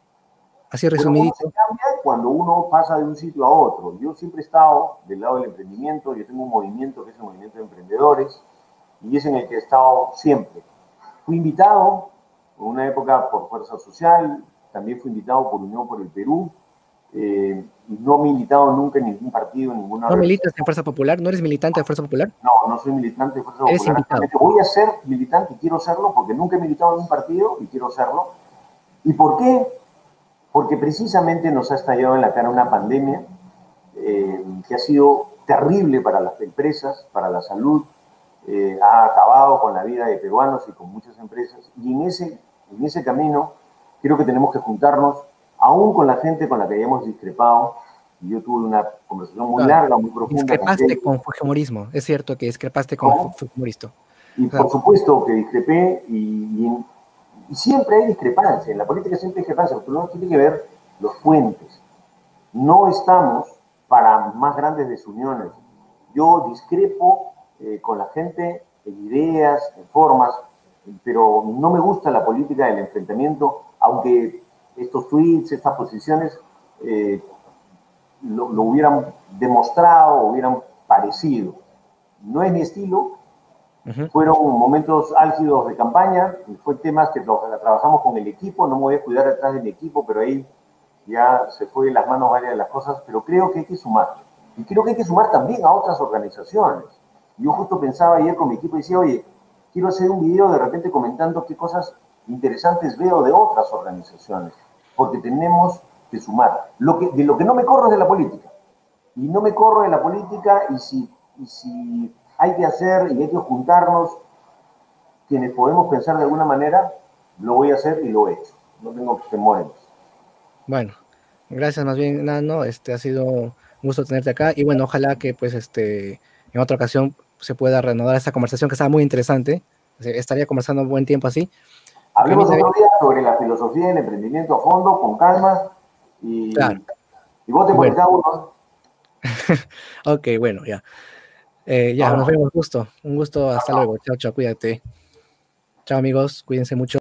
así resumidito. Bueno, ¿cómo se cambia cuando uno pasa de un sitio a otro? Yo siempre he estado del lado del emprendimiento, yo tengo un movimiento que es el movimiento de emprendedores y es en el que he estado siempre. Fui invitado en una época por Fuerza Social, también fui invitado por Unión por el Perú, eh, y no he militado nunca en ningún partido, en ninguna ¿No militas en Fuerza Popular? ¿No eres militante de Fuerza Popular? No, no soy militante de Fuerza ¿Eres Popular. invitado? Voy a ser militante y quiero serlo porque nunca he militado en un partido y quiero serlo. ¿Y por qué? Porque precisamente nos ha estallado en la cara una pandemia eh, que ha sido terrible para las empresas, para la salud, eh, ha acabado con la vida de peruanos y con muchas empresas. Y en ese, en ese camino creo que tenemos que juntarnos, aún con la gente con la que hayamos discrepado. Y yo tuve una conversación muy claro, larga, muy profunda. Discrepaste con, con Fujimorismo, es cierto que discrepaste con ¿Cómo? Fujimoristo. Y o sea, por supuesto que discrepé y, y, y siempre hay discrepancia, en la política siempre hay discrepancia, porque uno tiene que ver los puentes. No estamos para más grandes desuniones. Yo discrepo eh, con la gente en ideas, en formas, pero no me gusta la política del enfrentamiento, aunque estos tweets, estas posiciones eh, lo, lo hubieran demostrado, hubieran parecido. No es mi estilo. Uh-huh. Fueron momentos álgidos de campaña, fue temas que trabajamos con el equipo, no me voy a cuidar detrás del equipo, pero ahí ya se fue de las manos varias de las cosas, pero creo que hay que sumar. Y creo que hay que sumar también a otras organizaciones. Yo justo pensaba ayer con mi equipo y decía, oye, quiero hacer un video de repente comentando qué cosas interesantes veo de otras organizaciones, porque tenemos que sumar. Lo que, de lo que no me corro es de la política. Y no me corro de la política y si... Y si hay que hacer y hay que juntarnos, quienes podemos pensar de alguna manera, lo voy a hacer y lo he hecho. No tengo temores. Bueno, Gracias más bien, Nano, este ha sido un gusto tenerte acá y bueno, ojalá que pues este en otra ocasión se pueda reanudar esta conversación que estaba muy interesante. Estaría conversando un buen tiempo así. Hablemos Camila, otro día sobre la filosofía del emprendimiento a fondo, con calma, y, claro, y vote por el bueno, cada uno. ok, bueno, ya. Eh, ya, nos Ahora. vemos, gusto. Un gusto, hasta luego. Chao, chao, cuídate. Chao amigos, cuídense mucho.